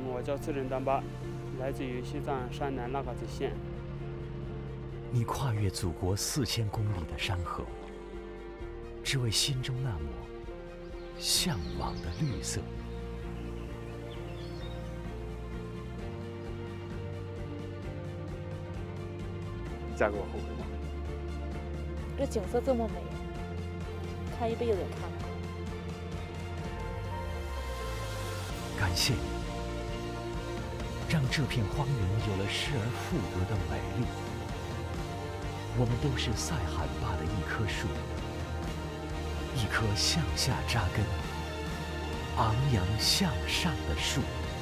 我叫自仁丹巴，来自于西藏山南拉嘎子县。 你跨越祖国4000公里的山河，只为心中那抹向往的绿色。 嫁给我后悔吗？ 这景色这么美，看一辈子也看不够。 感谢你，让这片荒原有了失而复得的美丽。我们都是塞罕坝的一棵树，一棵向下扎根、昂扬向上的树。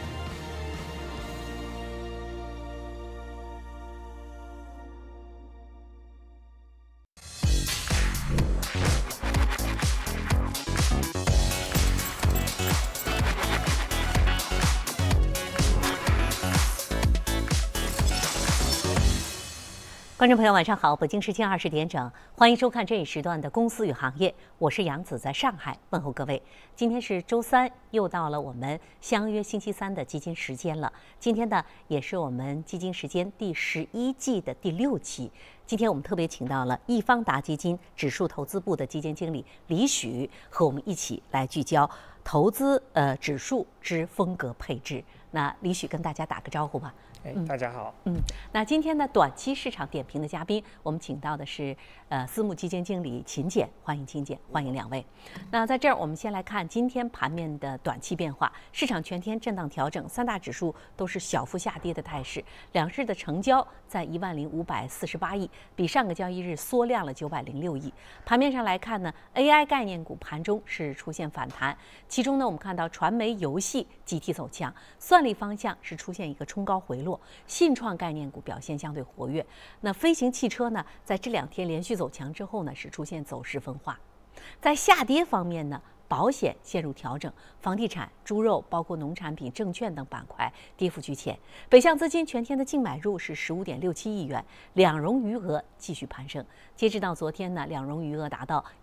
观众朋友，晚上好！北京时间20点整，欢迎收看这一时段的《公司与行业》，我是杨子，在上海问候各位。今天是周三，又到了我们相约星期三的基金时间了。今天呢，也是我们基金时间第11季的第6期。今天我们特别请到了易方达基金指数投资部的基金经理李许，和我们一起来聚焦投资指数之风格配置。那李许跟大家打个招呼吧。 大家好。 那今天呢，短期市场点评的嘉宾，我们请到的是私募基金经理秦简，欢迎秦简，欢迎两位。那在这儿，我们先来看今天盘面的短期变化。市场全天震荡调整，三大指数都是小幅下跌的态势。两市的成交在10548亿，比上个交易日缩量了906亿。盘面上来看呢 ，AI 概念股盘中是出现反弹，其中呢，我们看到传媒、游戏集体走强，算力方向是出现一个冲高回落。信创概念股表现相对活跃，那飞行汽车呢，在这2天连续走强之后呢，是出现走势分化。在下跌方面呢，保险陷入调整，房地产、猪肉、包括农产品、证券等板块跌幅居前。北向资金全天的净买入是15.67亿元，两融余额继续攀升。截止到昨天呢，两融余额达到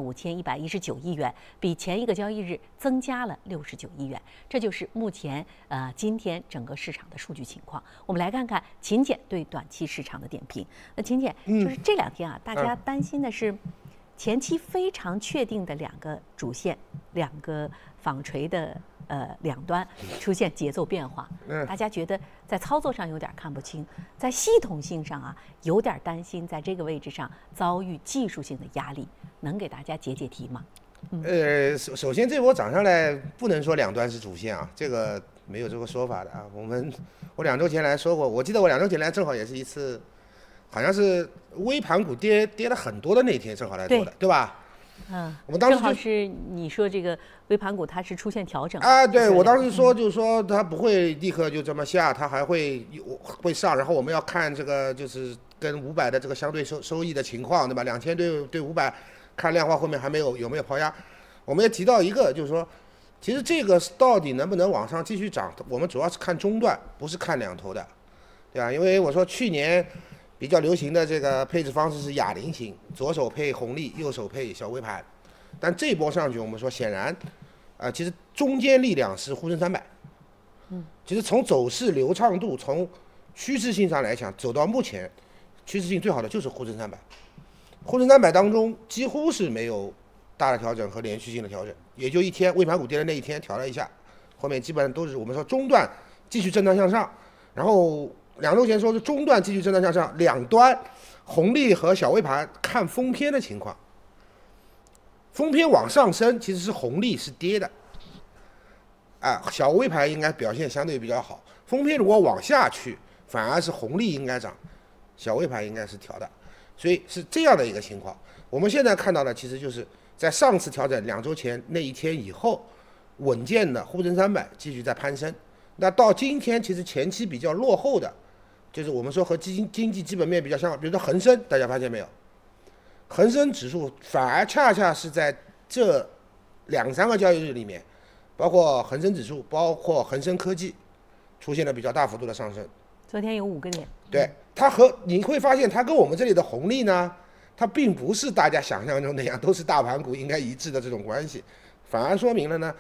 15119亿元，比前一个交易日增加了69亿元。这就是目前今天整个市场的数据情况。我们来看看秦简对短期市场的点评。那秦简，就是这2天啊，大家担心的是前期非常确定的2个主线、2个纺锤的两端出现节奏变化，大家觉得在操作上有点看不清，在系统性上啊有点担心，在这个位置上遭遇技术性的压力，能给大家解解题吗？ 首先这波涨上来不能说两端是主线啊，这个没有这个说法的啊。我2周前来说过，我记得我2周前来正好也是一次，好像是微盘股跌了很多的那天正好来做的，对吧？我们当时正好是你说这个微盘股它是出现调整啊，对，我当时说就是说它不会立刻就这么下，它还会上，然后我们要看这个就是跟500的这个相对收益的情况，对吧？2000对500，看量化后面有没有抛压。我们也提到一个，就是说其实这个到底能不能往上继续涨，我们主要是看中段，不是看两头的，对吧？因为我说去年比较流行的这个配置方式是哑铃型，左手配红利，右手配小微盘。但这波上去，我们说显然，其实中间力量是沪深300。其实从走势流畅度，从趋势性上来讲，走到目前，趋势性最好的就是沪深300。沪深300当中几乎是没有大的调整和连续性的调整，也就一天微盘股跌的那一天调了一下，后面基本上都是我们说中段继续震荡向上，然后2周前说是中段继续震荡向上，两端红利和小微盘看封篇的情况，封篇往上升其实是红利是跌的，小微盘应该表现相对比较好，封篇如果往下去反而是红利应该涨，小微盘应该是调的，所以是这样的一个情况。我们现在看到的其实就是在上次调整2周前那一天以后，稳健的沪深300继续在攀升。那到今天其实前期比较落后的，就是我们说和经济基本面比较相关，比如说恒生，大家发现没有？恒生指数反而恰恰是在这2-3个交易日里面，包括恒生指数，包括恒生科技，出现了比较大幅度的上升。 昨天有5个点。 对，你会发现它跟我们这里的红利呢，它并不是大家想象中那样都是大盘股应该一致的这种关系，反而说明了呢，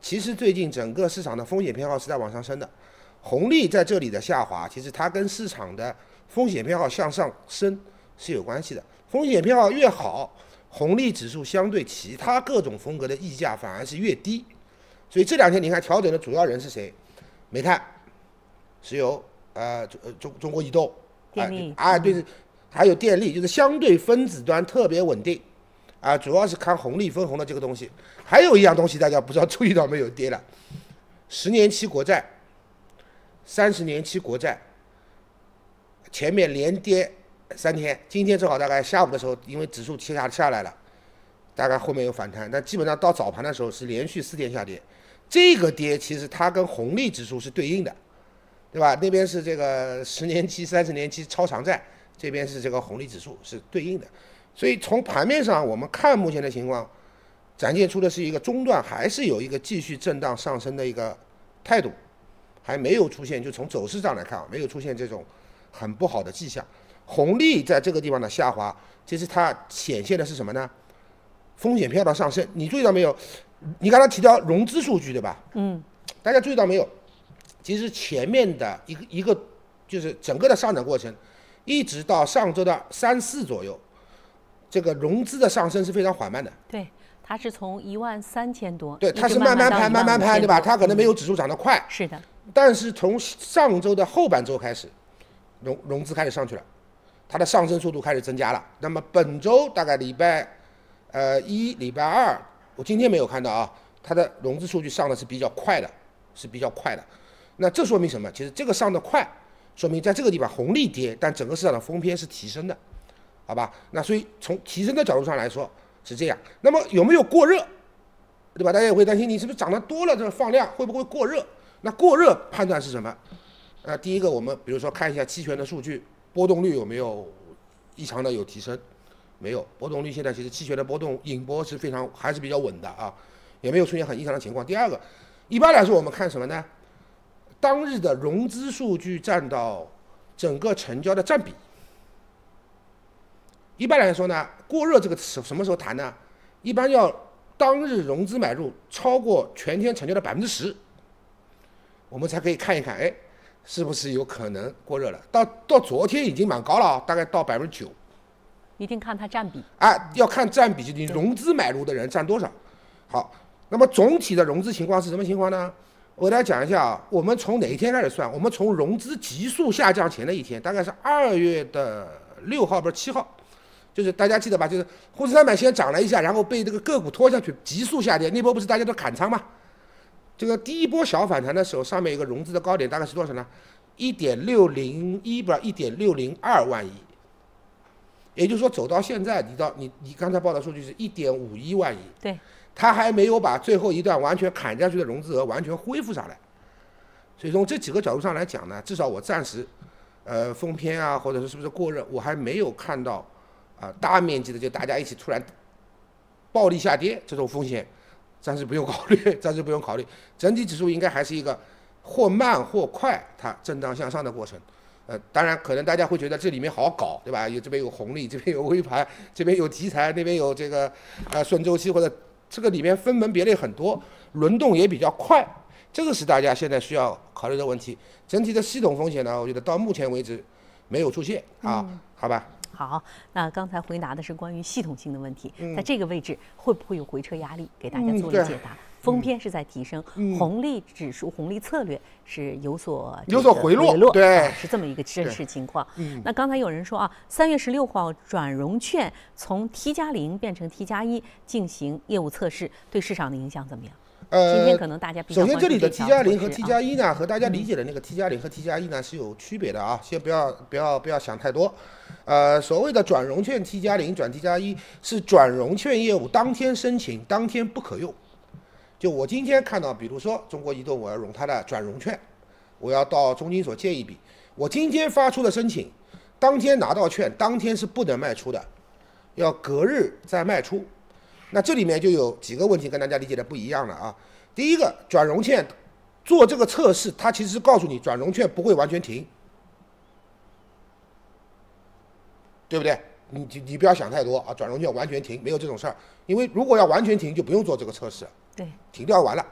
其实最近整个市场的风险偏好是在往上升的，红利在这里的下滑，其实它跟市场的风险偏好向上升是有关系的。风险偏好越好，红利指数相对其他各种风格的溢价反而是越低。所以这2天你看调整的主要人是谁？煤炭、石油，中国移动， 电力对，还有电力，就是相对分子端特别稳定，主要是看红利分红的这个东西。还有一样东西大家不知道注意到没有跌了，10年期国债、30年期国债，前面连跌3天，今天正好大概下午的时候，因为指数下来了，大概后面有反弹，但基本上到早盘的时候是连续4天下跌。这个跌其实它跟红利指数是对应的，对吧？那边是这个10年期、30年期超长债，这边是这个红利指数是对应的。所以从盘面上我们看目前的情况，展现出的是一个中段还是有一个继续震荡上升的一个态度，还没有出现，就从走势上来看，没有出现这种很不好的迹象。红利在这个地方的下滑，其实它显现的是什么呢？风险偏好的上升。你注意到没有？你刚才提到融资数据，对吧？大家注意到没有？其实前面的一个就是整个的上涨过程，一直到上周的3、4左右，这个融资的上升是非常缓慢的。 对，它是从13000多， 对，它是慢慢攀，对吧？它可能没有指数涨得快。 是的。 但是从上周的后半周开始，融资开始上去了，它的上升速度开始增加了。那么本周大概礼拜1、礼拜2。我今天没有看到它的融资数据上的是比较快的，那这说明什么？其实这个上的快，说明在这个地方红利跌，但整个市场的风偏是提升的，好吧？那所以从提升的角度上来说是这样。那么有没有过热，对吧？大家也会担心你是不是涨得多了，这个放量会不会过热？那过热判断是什么？第一个我们比如说看一下期权的数据，波动率有没有异常的有提升？没有，波动率现在其实期权的波动引波是还是比较稳的也没有出现很异常的情况。第二个，一般来说我们看什么呢？当日的融资数据占到整个成交的占比。一般来说呢，过热这个什么时候谈呢？一般要当日融资买入超过全天成交的10%，我们才可以看一看，是不是有可能过热了？到昨天已经蛮高了大概到9%。 一定看它占比要看占比，就你融资买入的人占多少。好，那么总体的融资情况是什么情况呢？我给大家讲一下我们从哪一天开始算？我们从融资急速下降前的一天，大概是2月6号，不是7号，就是大家记得吧？就是沪深300先涨了一下，然后被这个个股拖下去，急速下跌，那波不是大家都砍仓吗？这个第一波小反弹的时候，上面一个融资的高点大概是多少呢？1.601不是1.602万亿。也就是说，走到现在，你刚才报的数据是1.51万亿， 对， 它还没有把最后一段完全砍下去的融资额完全恢复上来。所以从这几个角度上来讲呢，至少我暂时，风偏或者是不是过热，我还没有看到大面积的就大家一起突然暴力下跌这种风险，暂时不用考虑。整体指数应该还是一个或慢或快它震荡向上的过程。当然，可能大家会觉得这里面好搞，对吧？这边有红利，这边有微盘，这边有题材，那边有这个顺周期，或者这个里面分门别类很多，轮动也比较快，这个是大家现在需要考虑的问题。整体的系统风险呢，我觉得到目前为止没有出现好吧？ 好，那刚才回答的是关于系统性的问题，在这个位置会不会有回撤压力？给大家做了解答。风偏是在提升，红利指数、红利策略是有所回落，对， 是这么一个真实情况。那刚才有人说3月16号转融券从 T+0变成 T+1进行业务测试，对市场的影响怎么样？今天可能大家比较首先这里的 T+0 和 T+1呢，和大家理解的那个 T+0 和 T+1呢是有区别的先不要想太多。所谓的转融券 T+0 转 T+1是转融券业务当天申请，当天不可用。就我今天看到，比如说中国移动，我要融它的转融券，我要到中金所借一笔，我今天发出的申请，当天拿到券，当天是不能卖出的，要隔日再卖出。那这里面就有几个问题跟大家理解的不一样了第一个，转融券做这个测试，它其实是告诉你转融券不会完全停，对不对？你不要想太多转融券完全停没有这种事儿，因为如果要完全停，就不用做这个测试。 对， 停掉完了。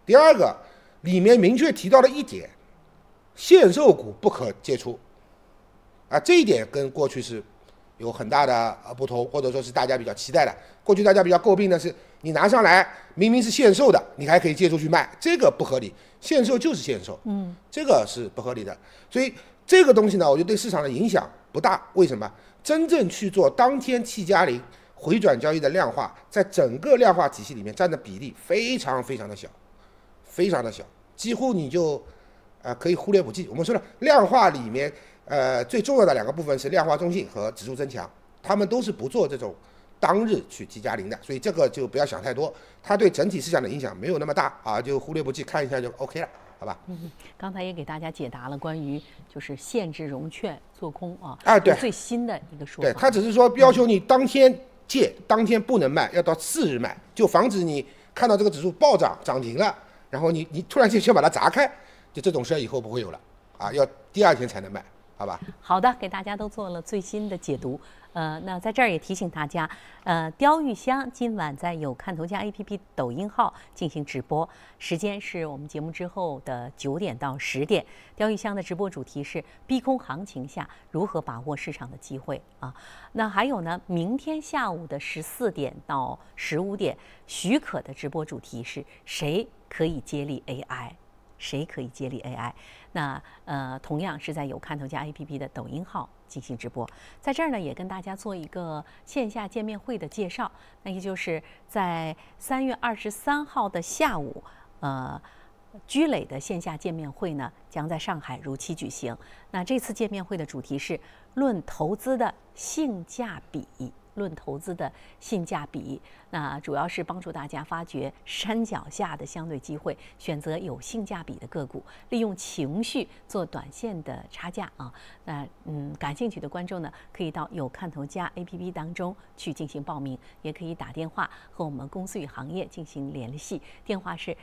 第二个，里面明确提到了一点，限售股不可借出，啊，这一点跟过去是有很大的不同，或者说是大家比较期待的。过去大家比较诟病的是，你拿上来明明是限售的，你还可以借出去卖，这个不合理。限售就是限售，这个是不合理的。所以这个东西呢，我觉得对市场的影响不大。为什么？真正去做当天T+0回转交易的量化，在整个量化体系里面占的比例非常非常的小，非常的小，几乎你就可以忽略不计。我们说了，量化里面最重要的2个部分是量化中性和指数增强，他们都是不做这种当日去T+0的，所以这个就不要想太多，它对整体市场的影响没有那么大啊，就忽略不计，看一下就 OK 了，好吧？ 刚才也给大家解答了关于就是限制融券做空对， 最新的一个说法。 对，它只是说要求你当天借，当天不能卖，要到次日卖，就防止你看到这个指数暴涨涨停了，然后你突然间先把它砸开，就这种事儿以后不会有了啊，要第2天才能卖。好吧， 好的，给大家都做了最新的解读。那在这儿也提醒大家，雕玉香今晚在有看头家 APP 抖音号进行直播，时间是我们节目之后的9点到10点。雕玉香的直播主题是逼空行情下如何把握市场的机会啊。那还有呢，明天下午的14点到15点，许可的直播主题是谁可以接力 AI？谁可以接力 AI？ 那同样是在有看头家 APP 的抖音号进行直播。在这儿呢，也跟大家做一个线下见面会的介绍，那也就是在3月23号的下午，居磊的线下见面会呢，将在上海如期举行。那这次见面会的主题是论投资的性价比。论投资的性价比，那主要是帮助大家发掘山脚下的相对机会，选择有性价比的个股，利用情绪做短线的差价啊。那感兴趣的观众呢，可以到有看头家 APP 当中去进行报名，也可以打电话和我们公司与行业进行联系，电话是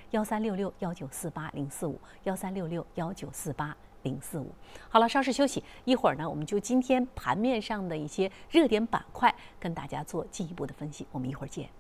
1366194804513661948045。好了，稍事休息，一会儿呢，我们就今天盘面上的一些热点板块跟大家做进一步的分析。我们一会儿见。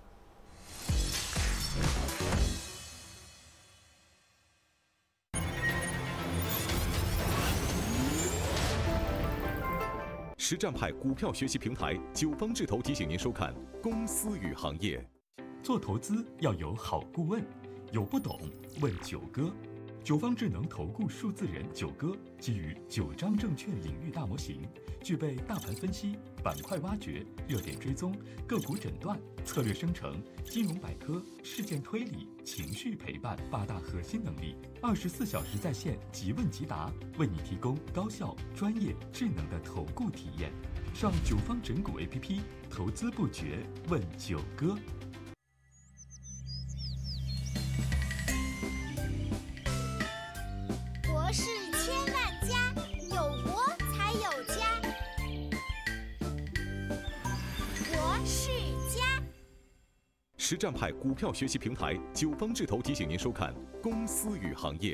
实战派股票学习平台九方智投提醒您收看《公司与行业》。 做投资要有好顾问，有不懂问九哥。九方智能投顾数字人九哥基于9张证券领域大模型，具备大盘分析、板块挖掘、热点追踪、个股诊断、策略生成、金融百科、事件推理、情绪陪伴8大核心能力，24小时在线即问即答，为你提供高效、专业、智能的投顾体验。上九方整股 APP， 投资不绝问九哥。 国事千万家，有国才有家。国事家。 实战派股票学习平台九方智投提醒您收看《公司与行业》。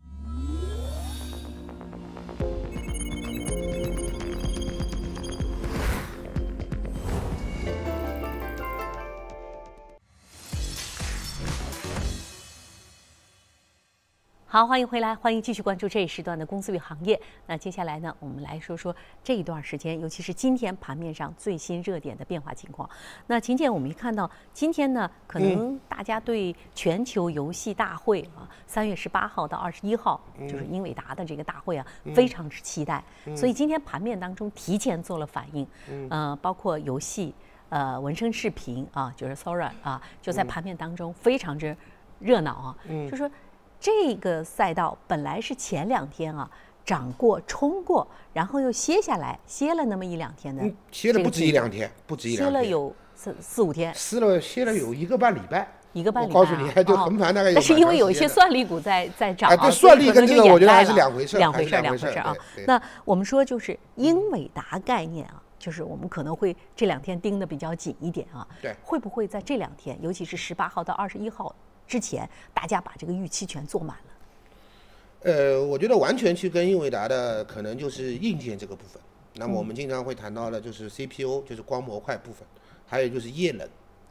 好，欢迎回来，欢迎继续关注这一时段的公司与行业。那接下来呢，我们来说说这一段时间，尤其是今天盘面上最新热点的变化情况。那秦姐，我们一看到今天呢，可能大家对全球游戏大会啊，3月18号到21号，就是英伟达的这个大会啊，非常之期待。所以今天盘面当中提前做了反应，包括游戏、文生视频啊，就是 Sora 啊，就在盘面当中非常之热闹啊，就说。这个赛道本来是前2天啊涨过冲过，然后又歇下来，歇了那么1-2天的， 歇了不止1-2天，不止1-2天， 歇了有4-5天， 歇了有1个半礼拜。 1个半礼拜， 我告诉你，就横盘大概有。 但是因为有一些算力股在涨， 对，算力跟这个我觉得还是两回事啊。那我们说就是英伟达概念啊，就是我们可能会这2天盯得比较紧一点啊。 对， 会不会在这2天，尤其是18号到21号？之前大家把这个预期全做满了。我觉得完全去跟英伟达的可能就是硬件这个部分。那么我们经常会谈到的就是 CPU， 就是光模块部分，还有就是液冷。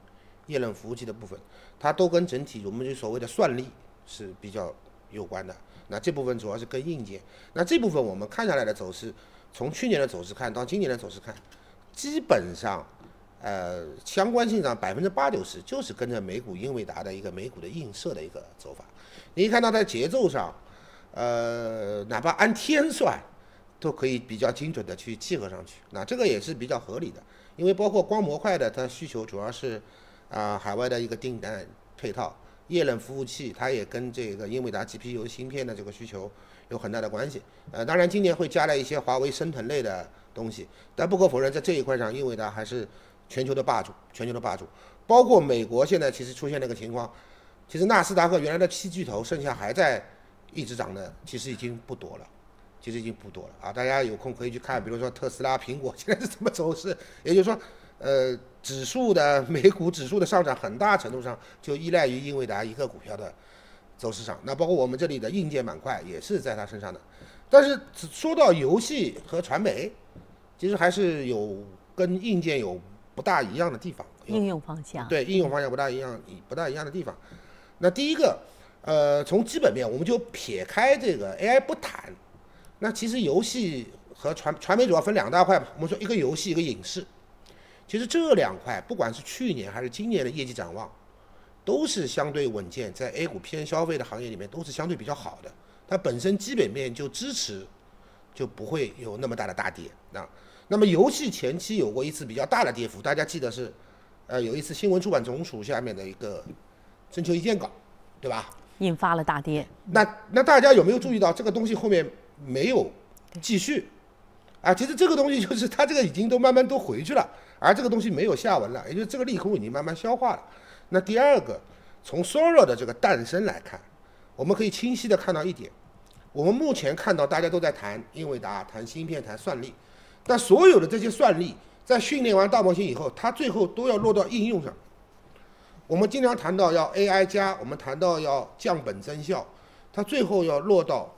液冷服务器的部分，它都跟整体我们就所谓的算力是比较有关的。那这部分主要是跟硬件。那这部分我们看下来的走势，从去年的走势看到今年的走势看，基本上相关性上80%-90%就是跟着美股英伟达的一个美股的映射的一个走法。你看到在节奏上，哪怕按天算，都可以比较精准的去契合上去。那这个也是比较合理的，因为包括光模块的它需求主要是海外的一个订单配套，液冷服务器它也跟这个英伟达 GPU 芯片的这个需求有很大的关系。当然今年会加了一些华为升腾类的东西，但不可否认，在这一块上，英伟达还是全球的霸主，包括美国现在其实出现了一个情况，其实纳斯达克原来的7巨头，剩下还在一直涨的，其实已经不多了啊！大家有空可以去看，比如说特斯拉、苹果现在是怎么走势，也就是说，美股指数的上涨，很大程度上就依赖于英伟达一个股票的走势上。那包括我们这里的硬件板块也是在它身上的。但是说到游戏和传媒，其实还是有跟硬件有不大一样的地方。 应用方向对，应用方向不大一样的地方。那第一个，从基本面我们就撇开这个 AI 不谈。那其实游戏和传媒主要分2大块吧。我们说一个游戏，一个影视。其实这2块，不管是去年还是今年的业绩展望，都是相对稳健，在 A 股偏消费的行业里面都是相对比较好的。它本身基本面就支持，就不会有那么大的大跌啊。那么游戏前期有过一次比较大的跌幅，大家记得是，有一次新闻出版总署下面的一个征求意见稿，对吧？ 引发了大跌。 那大家有没有注意到这个东西后面没有继续？其实这个东西就是它这个已经都慢慢都回去了，而这个东西没有下文了，也就是这个利空已经慢慢消化了。那第二个，从 Sora 的这个诞生来看，我们可以清晰的看到一点，我们目前看到大家都在谈英伟达、谈芯片、谈算力，但所有的这些算力在训练完大模型以后，它最后都要落到应用上。我们经常谈到要 AI 加，我们谈到要降本增效，它最后要落到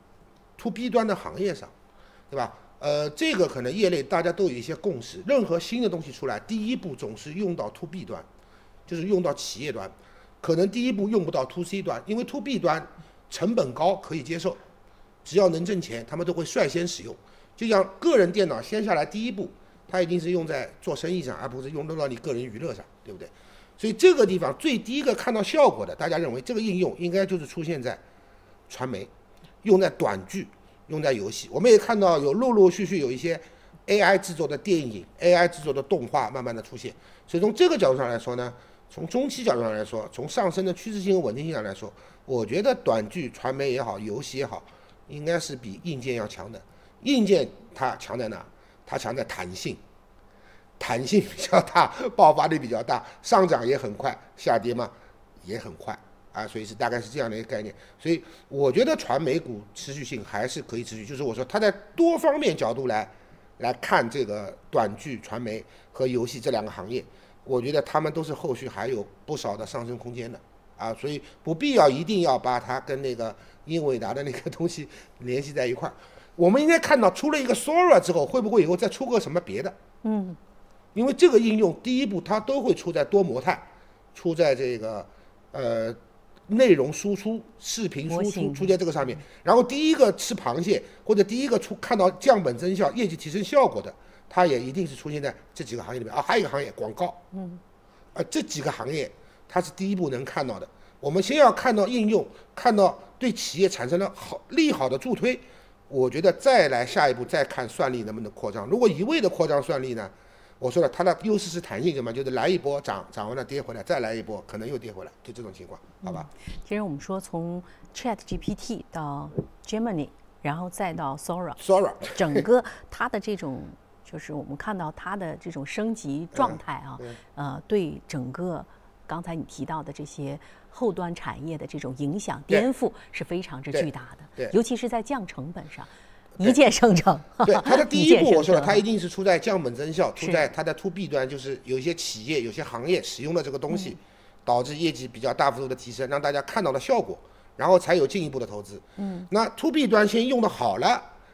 to B 端的行业上，对吧？这个可能业内大家都有一些共识，任何新的东西出来，第一步总是用到 to B 端，就是用到企业端，可能第一步用不到 to C 端，因为 to B 端成本高可以接受，只要能挣钱，他们都会率先使用。就像个人电脑先下来第一步，它一定是用在做生意上，而不是用到你个人娱乐上，对不对？所以这个地方最第一个看到效果的，大家认为这个应用应该就是出现在传媒，用在短剧，用在游戏。我们也看到有陆续有一些 AI 制作的电影、AI 制作的动画慢慢的出现。所以从这个角度上来说呢，从中期角度上来说，从上升的趋势性和稳定性上来说，我觉得短剧、传媒也好，游戏也好，应该是比硬件要强的。硬件它强在哪？它强在弹性。弹性比较大，爆发力比较大，上涨也很快，下跌嘛也很快所以是大概是这样的一个概念。所以我觉得传媒股持续性还是可以持续，就是我说它在多方面角度来看这个短剧、传媒和游戏这2个行业，我觉得他们都是后续还有不少的上升空间的所以不必要一定要把它跟那个英伟达的那个东西联系在一块儿。我们应该看到出了一个 Sora 之后，会不会以后再出个什么别的？因为这个应用第一步它都会出在多模态，出在这个内容输出、视频输出出在这个上面。然后第一个吃螃蟹或者第一个看到降本增效、业绩提升效果的，它也一定是出现在这几个行业里面还有一个行业广告，这几个行业它是第一步能看到的。我们先要看到应用，看到对企业产生了利好的助推，我觉得再来下一步再看算力能不能扩张。如果一味的扩张算力呢？我说了，它的优势是弹性，什么？就是来一波涨完了跌回来，再来一波可能又跌回来，就这种情况，好吧？ 其实我们说从 ChatGPT 到 Gemini， 然后再到 Sora， 整个它的这种就是我们看到它的这种升级状态对整个刚才你提到的这些后端产业的这种影响颠覆是非常之巨大的，尤其是在降成本上。一键生成， 对它的第一步，我说了，它一定是出在降本增效，出在它的 to B 端，就是有一些企业、有些行业使用了这个东西，导致业绩比较大幅度的提升，让大家看到了效果，然后才有进一步的投资。那 to B 端先用的好了，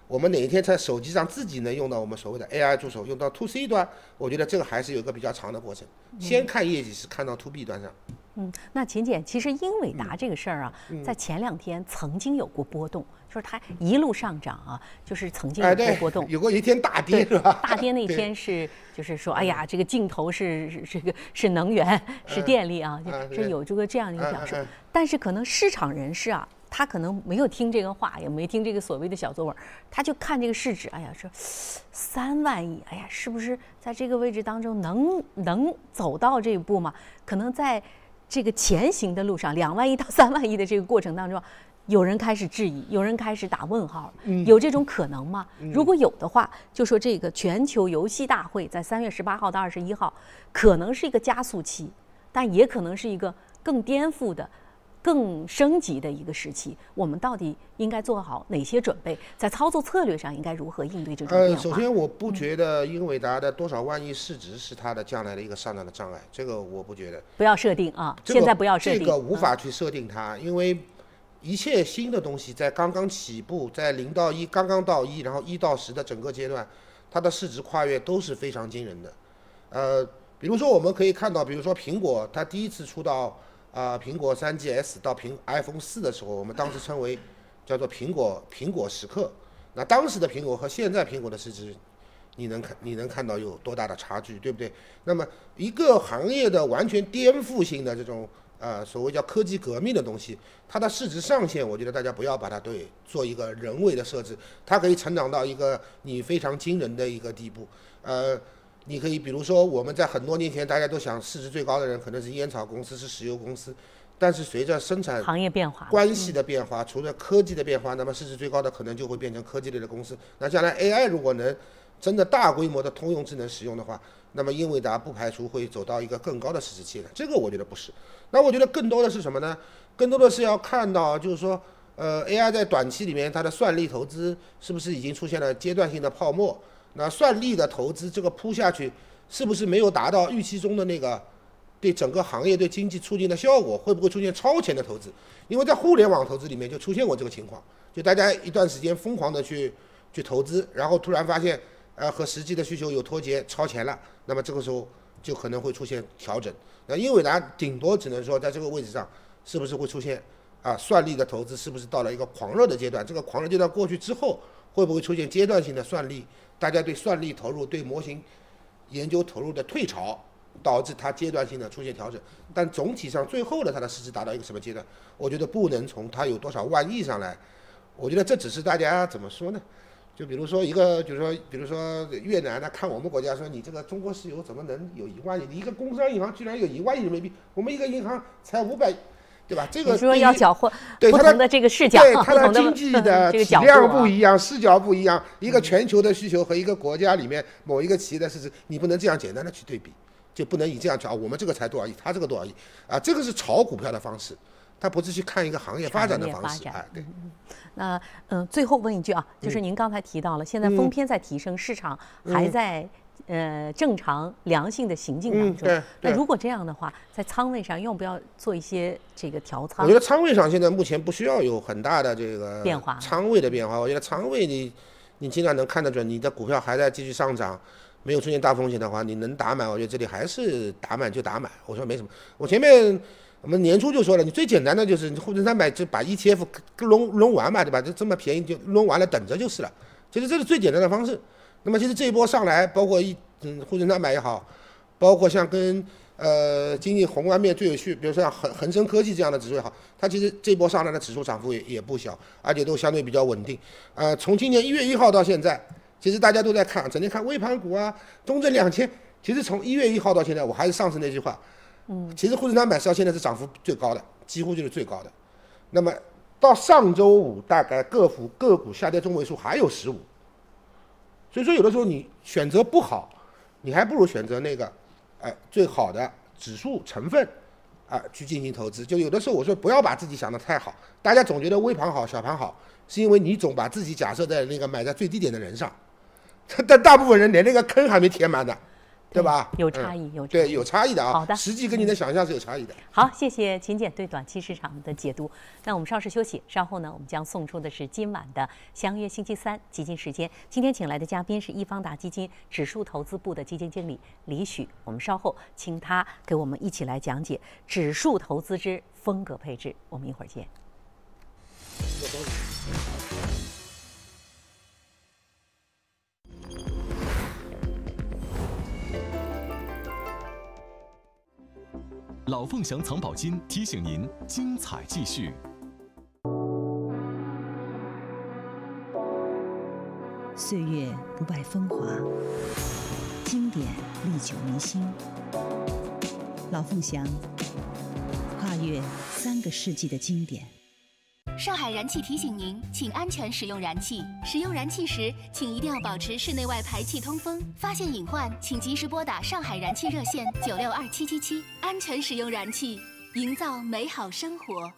我们哪一天在手机上自己能用到我们所谓的 AI 助手，用到 To C 端，我觉得这个还是有一个比较长的过程。先看业绩是看到 To B 端上。 那秦姐，其实英伟达这个事儿啊，在前2天曾经有过波动，就是它一路上涨啊，就是曾经有过波动， 有过一天大跌是吧？ 大跌那天就是说，哎呀，这个镜头是能源是电力啊，是有这样的一个表述。但是可能市场人士啊，他可能没有听这个话，也没听这个所谓的小作文，他就看这个市值，哎呀，说3万亿，哎呀，是不是在这个位置当中能走到这一步吗？可能在这个前行的路上，2万亿到3万亿的这个过程当中，有人开始质疑，有人开始打问号，有这种可能吗？如果有的话，就说这个全球游戏大会在3月18号到21号，可能是一个加速期，但也可能是一个更颠覆的、更升级的一个时期。我们到底应该做好哪些准备？在操作策略上应该如何应对这种变化？ 首先，我不觉得英伟达的多少万亿市值是它的将来的一个上涨的障碍，这个我不觉得。 不要设定啊，现在不要设定， 这个无法去设定它，因为一切新的东西在刚刚起步，在0到1刚刚到1，然后1到10的整个阶段，它的市值跨越都是非常惊人的。比如说我们可以看到，比如说苹果，它第一次出到苹果3GS 到iPhone 4的时候，我们当时称为叫做苹果时刻。那当时的苹果和现在苹果的市值，你能看到有多大的差距，对不对？那么一个行业的完全颠覆性的这种所谓叫科技革命的东西，它的市值上限，我觉得大家不要把它做一个人为的设置，它可以成长到一个你非常惊人的一个地步。你可以比如说我们在很多年前大家都想市值最高的人可能是烟草公司，是石油公司，但是随着生产行业变化、 关系的变化，除了科技的变化，那么市值最高的可能就会变成科技类的公司。那将来 AI 如果能真的大规模的通用智能使用的话，那么英伟达不排除会走到一个更高的市值期的，这个我觉得不是。那我觉得更多的是什么呢？更多的是要看到就是说AI 在短期里面它的算力投资是不是已经出现了阶段性的泡沫，那算力的投资这个扑下去是不是没有达到预期中的那个对整个行业对经济促进的效果，会不会出现超前的投资？因为在互联网投资里面就出现过这个情况，就大家一段时间疯狂的去投资，然后突然发现和实际的需求有脱节，超前了，那么这个时候就可能会出现调整。那英伟达顶多只能说在这个位置上是不是会出现算力的投资是不是到了一个狂热的阶段，这个狂热阶段过去之后会不会出现阶段性的算力，大家对算力投入对模型研究投入的退潮，导致它阶段性的出现调整。但总体上最后的它的市值达到一个什么阶段，我觉得不能从它有多少万亿上来，我觉得这只是大家怎么说呢，就比如说比如说越南，他看我们国家说你这个中国石油怎么能有1万亿？你一个工商银行居然有1万亿人民币，我们一个银行才500，对吧？这个你说要缴获对不同的这个视角， 对它的经济的体量不一样，视角不一样，一个全球的需求和一个国家里面某一个企业的市值，你不能这样简单的去对比，就不能以这样去我们这个才多少亿，他这个多少亿这个是炒股票的方式。它不是去看一个行业发展的方式，对。 那最后问一句就是您刚才提到了，现在风偏在提升，市场还在正常良性的行进当中。 对。 那如果这样的话，在仓位上用不要做一些这个调仓？ 我觉得仓位上现在目前不需要有很大的这个变化， 仓位的变化。我觉得仓位你尽量能看得准，你的股票还在继续上涨，没有出现大风险的话，你能打满，我觉得这里还是打满就打满。我说没什么，我前面。我们年初就说了，你最简单的就是沪深300就把 ETF 抡完嘛，对吧？就这么便宜就抡完了，等着就是了。其实这是最简单的方式。那么其实这一波上来，包括沪深300也好，包括像跟经济宏观面最有趣，比如说像恒生科技这样的指数也好，它其实这一波上来的指数涨幅也不小，而且都相对比较稳定。从今年1月1号到现在，其实大家都在看，整天看微盘股中证2000，其实从1月1号到现在，我还是上次那句话。其实沪深300到现在是涨幅最高的，几乎就是最高的。那么到上周五，大概个股下跌中位数还有15。所以说有的时候你选择不好，你还不如选择那个最好的指数成分去进行投资。就有的时候我说不要把自己想得太好，大家总觉得微盘好、小盘好，是因为你总把自己假设在那个买在最低点的人上，但大部分人连那个坑还没填满呢。 对吧？ 有差异，有差异对，有差异的啊。 好的， 实际跟你的想象是有差异的。 好，谢谢秦姐对短期市场的解读。那我们稍事休息，稍后呢，我们将送出的是今晚的相约星期三基金时间。今天请来的嘉宾是易方达基金指数投资部的基金经理李许，我们稍后请他给我们一起来讲解指数投资之风格配置。我们一会儿见。 老凤祥藏宝金提醒您：精彩继续。 岁月不败风华，经典历久弥新。老凤祥，跨越3个世纪的经典。 上海燃气提醒您，请安全使用燃气。使用燃气时，请一定要保持室内外排气通风。发现隐患，请及时拨打上海燃气热线962777。安全使用燃气，营造美好生活。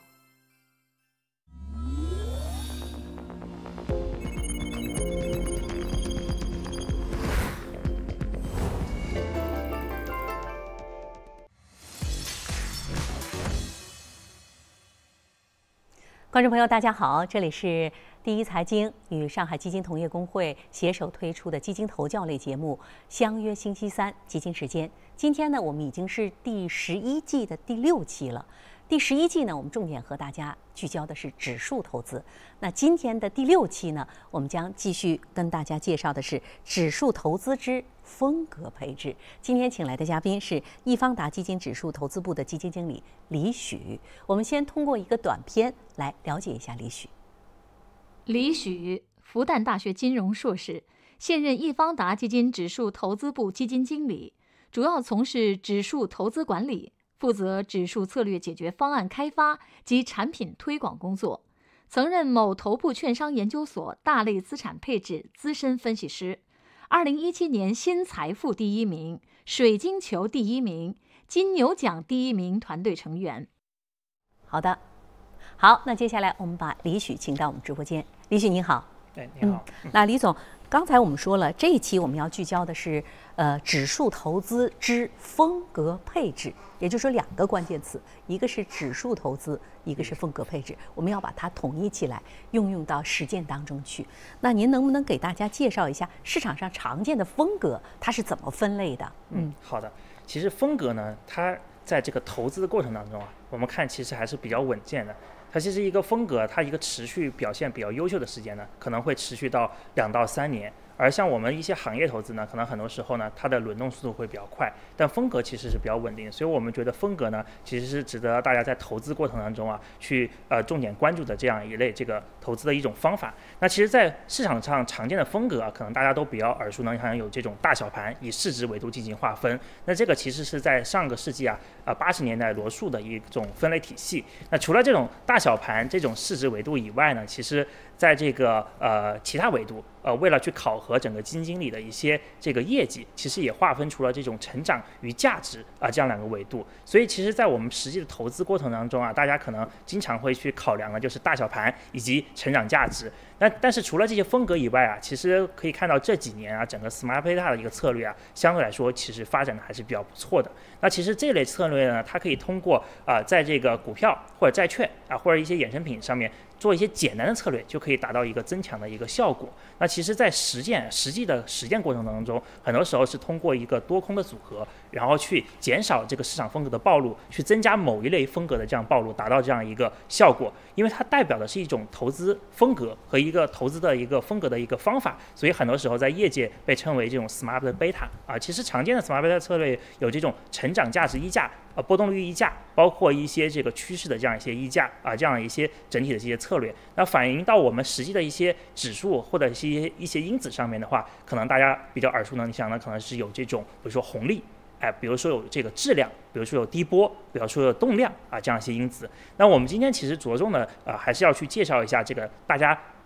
观众朋友，大家好，这里是第一财经与上海基金同业公会携手推出的基金投教类节目《相约星期三基金时间》。今天呢，我们已经是第11季的第6期了。第11季呢，我们重点和大家聚焦的是指数投资。那今天的第6期呢，我们将继续跟大家介绍的是指数投资之风格配置。今天请来的嘉宾是易方达基金指数投资部的基金经理李许。我们先通过一个短片来了解一下李许。 李许，复旦大学金融硕士，现任易方达基金指数投资部基金经理，主要从事指数投资管理，负责指数策略解决方案开发及产品推广工作。曾任某头部券商研究所大类资产配置资深分析师，2017年新财富第1名、水晶球第1名、金牛奖第1名团队成员。 好的，好，那接下来我们把李许请到我们直播间。李许你好。 你好。 那李总，刚才我们说了，这一期我们要聚焦的是指数投资之风格配置，也就是说2个关键词，一个是指数投资，一个是风格配置，我们要把它统一起来，用到实践当中去。那您能不能给大家介绍一下市场上常见的风格，它是怎么分类的？ 好的。其实风格呢，它在这个投资的过程当中啊，我们看其实还是比较稳健的。它其实一个风格，它一个持续表现比较优秀的时间呢，可能会持续到2到3年。而像我们一些行业投资呢，可能很多时候呢，它的轮动速度会比较快，但风格其实是比较稳定，所以我们觉得风格呢，其实是值得大家在投资过程当中啊，去重点关注的这样一类这个投资的一种方法。那其实，在市场上常见的风格啊，可能大家都比较耳熟能详，有这种大小盘以市值维度进行划分。那这个其实是在上个世纪80年代罗素的一种分类体系。那除了这种大小盘这种市值维度以外呢，其实在这个其他维度，为了去考核整个基金经理的一些这个业绩，其实也划分出了这种成长与价值这样2个维度。所以其实在我们实际的投资过程当中啊，大家可能经常会去考量的就是大小盘以及成长价值。但是除了这些风格以外啊，其实可以看到这几年啊，整个 Smart Beta 的一个策略啊，相对来说其实发展的还是比较不错的。那其实这类策略呢，它可以通过在这个股票或者债券或者一些衍生品上面做一些简单的策略，就可以达到一个增强的一个效果。那其实在实际的实践过程当中，很多时候是通过一个多空的组合，然后去减少这个市场风格的暴露，去增加某一类风格的这样暴露，达到这样一个效果。因为它代表的是一种投资风格和一个投资的一个风格的一个方法，所以很多时候在业界被称为这种 Smart Beta 其实常见的 Smart Beta 策略有这种成长价值溢价、波动率溢价，包括一些这个趋势的这样一些溢价这样一些整体的这些策略。那反映到我们实际的一些指数或者一些因子上面的话，可能大家比较耳熟能详的可能是有这种，比如说红利。比如说有这个质量，比如说有低波，比如说有动量这样一些因子。那我们今天其实着重的还是要去介绍一下这个大家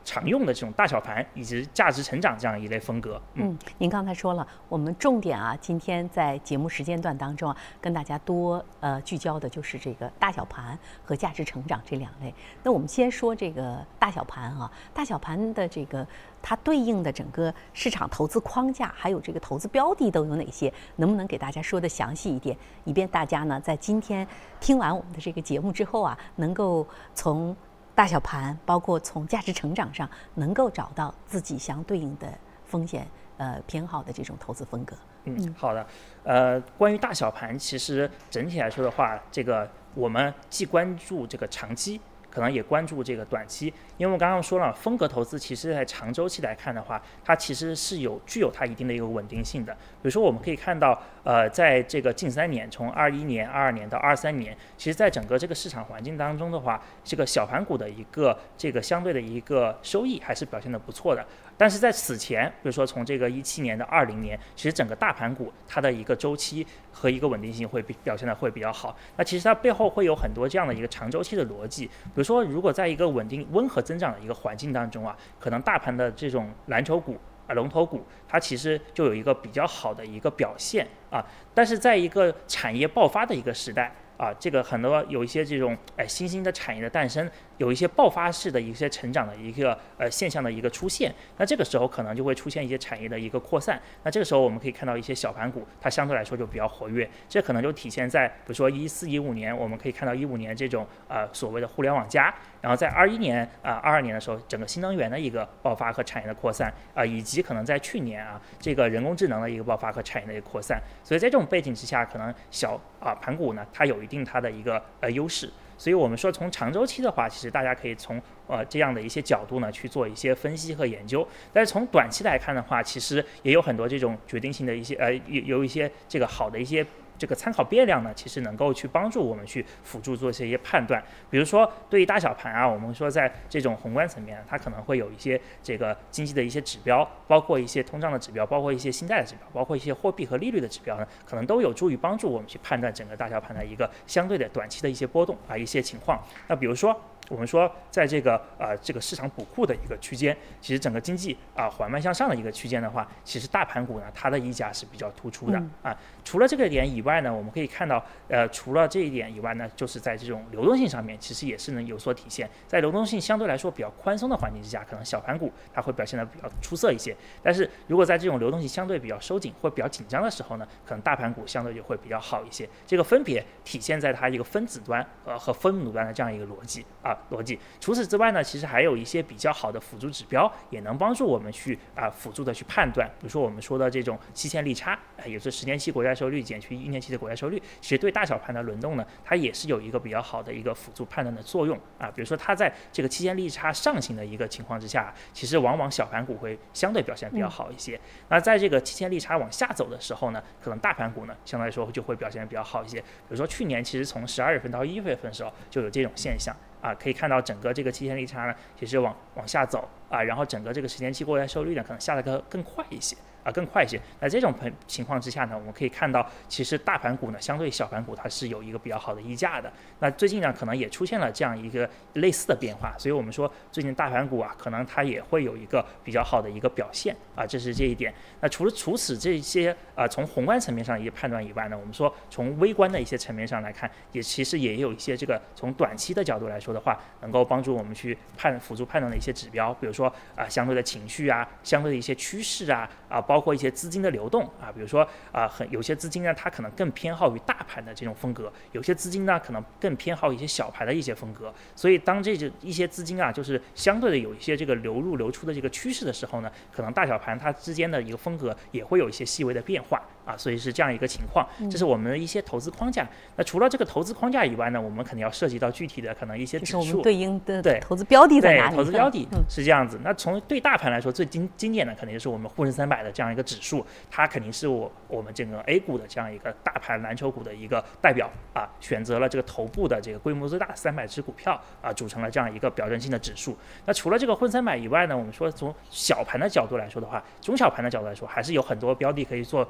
常用的这种大小盘以及价值成长这样一类风格。 您刚才说了，我们重点今天在节目时间段当中跟大家多聚焦的就是这个大小盘和价值成长这2类。那我们先说这个大小盘大小盘的这个它对应的整个市场投资框架，还有这个投资标的都有哪些？能不能给大家说的详细一点，以便大家呢在今天听完我们的这个节目之后能够从大小盘，包括从价值成长上，能够找到自己相对应的风险偏好的这种投资风格。 好的。关于大小盘，其实整体来说的话，这个我们既关注这个长期，可能也关注这个短期，因为我刚刚说了，风格投资其实在长周期来看的话，它其实是具有它一定的一个稳定性的。比如说我们可以看到，在这个近3年，从21年、22年到23年，其实在整个这个市场环境当中的话，这个小盘股的一个这个相对的一个收益还是表现得不错的。但是在此前，比如说从这个17年到20年，其实整个大盘股它的一个周期和一个稳定性会表现的会比较好。那其实它背后会有很多这样的一个长周期的逻辑。比如说，如果在一个稳定温和增长的一个环境当中可能大盘的这种蓝筹股龙头股，它其实就有一个比较好的一个表现但是在一个产业爆发的一个时代这个很多有一些这种新兴的产业的诞生，有一些爆发式的一些成长的一个现象的一个出现，那这个时候可能就会出现一些产业的一个扩散。那这个时候我们可以看到一些小盘股，它相对来说就比较活跃，这可能就体现在比如说14、15年，我们可以看到15年这种所谓的互联网加，然后在21年22年的时候，整个新能源的一个爆发和产业的扩散以及可能在去年这个人工智能的一个爆发和产业的一个扩散。所以在这种背景之下，可能小盘股呢，它有一定它的一个优势。所以我们说从长周期的话，其实大家可以从这样的一些角度呢去做一些分析和研究。但是从短期来看的话，其实也有很多这种决定性的一些有一些这个好的一些这个参考变量呢，其实能够去帮助我们去辅助做这些判断。比如说对于大小盘我们说在这种宏观层面，它可能会有一些这个经济的一些指标，包括一些通胀的指标，包括一些信贷的指标，包括一些货币和利率的指标呢，可能都有助于帮助我们去判断整个大小盘的一个相对的短期的一些波动一些情况。那比如说我们说在这个市场补库的一个区间，其实整个经济缓慢向上的一个区间的话，其实大盘股呢它的溢价是比较突出的除了这个点以外呢，我们可以看到除了这一点以外呢，就是在这种流动性上面，其实也是能有所体现。在流动性相对来说比较宽松的环境之下，可能小盘股它会表现得比较出色一些。但是如果在这种流动性相对比较收紧或比较紧张的时候呢，可能大盘股相对就会比较好一些。这个分别体现在它一个分子端和分母端的这样一个逻辑。除此之外呢，其实还有一些比较好的辅助指标，也能帮助我们去辅助的去判断。比如说我们说的这种期限利差，也就是10年期国债收益率减去1年期的国债收益率，其实对大小盘的轮动呢，它也是有一个比较好的一个辅助判断的作用比如说它在这个期限利差上行的一个情况之下，其实往往小盘股会相对表现比较好一些。那在这个期限利差往下走的时候呢，可能大盘股呢相对来说就会表现得比较好一些。比如说去年其实从12月份到1月份的时候就有这种现象可以看到整个这个期限利差呢，其实往下走然后整个这个10年期国债收益率呢，可能下得更快一些。那这种情况之下呢，我们可以看到，其实大盘股呢，相对小盘股它是有一个比较好的溢价的。那最近呢，可能也出现了这样一个类似的变化，所以我们说最近大盘股可能它也会有一个比较好的一个表现这是这一点。那除此这些从宏观层面上一些判断以外呢，我们说从微观的一些层面上来看，其实也有一些这个从短期的角度来说的话，能够帮助我们去辅助判断的一些指标，比如说相对的情绪相对的一些趋势包括一些资金的流动比如说有些资金呢，它可能更偏好于大盘的这种风格，有些资金呢可能更偏好一些小盘的一些风格。所以当这一些资金就是相对的有一些这个流入流出的这个趋势的时候呢，可能大小盘它之间的一个风格也会有一些细微的变化所以是这样一个情况。这是我们的一些投资框架。那除了这个投资框架以外呢，我们肯定要涉及到具体的可能一些指数， 就是我们对应的投资标的在哪里？ 对，投资标的是这样子。那从对大盘来说，最经典的肯定就是我们沪深300的这样一个指数，它肯定是我们整个 A 股的这样一个大盘蓝筹股的一个代表选择了这个头部的这个规模最大的300只股票组成了这样一个表征性的指数。那除了这个沪深300以外呢，我们说从小盘的角度来说的话，中小盘的角度来说，还是有很多标的可以做选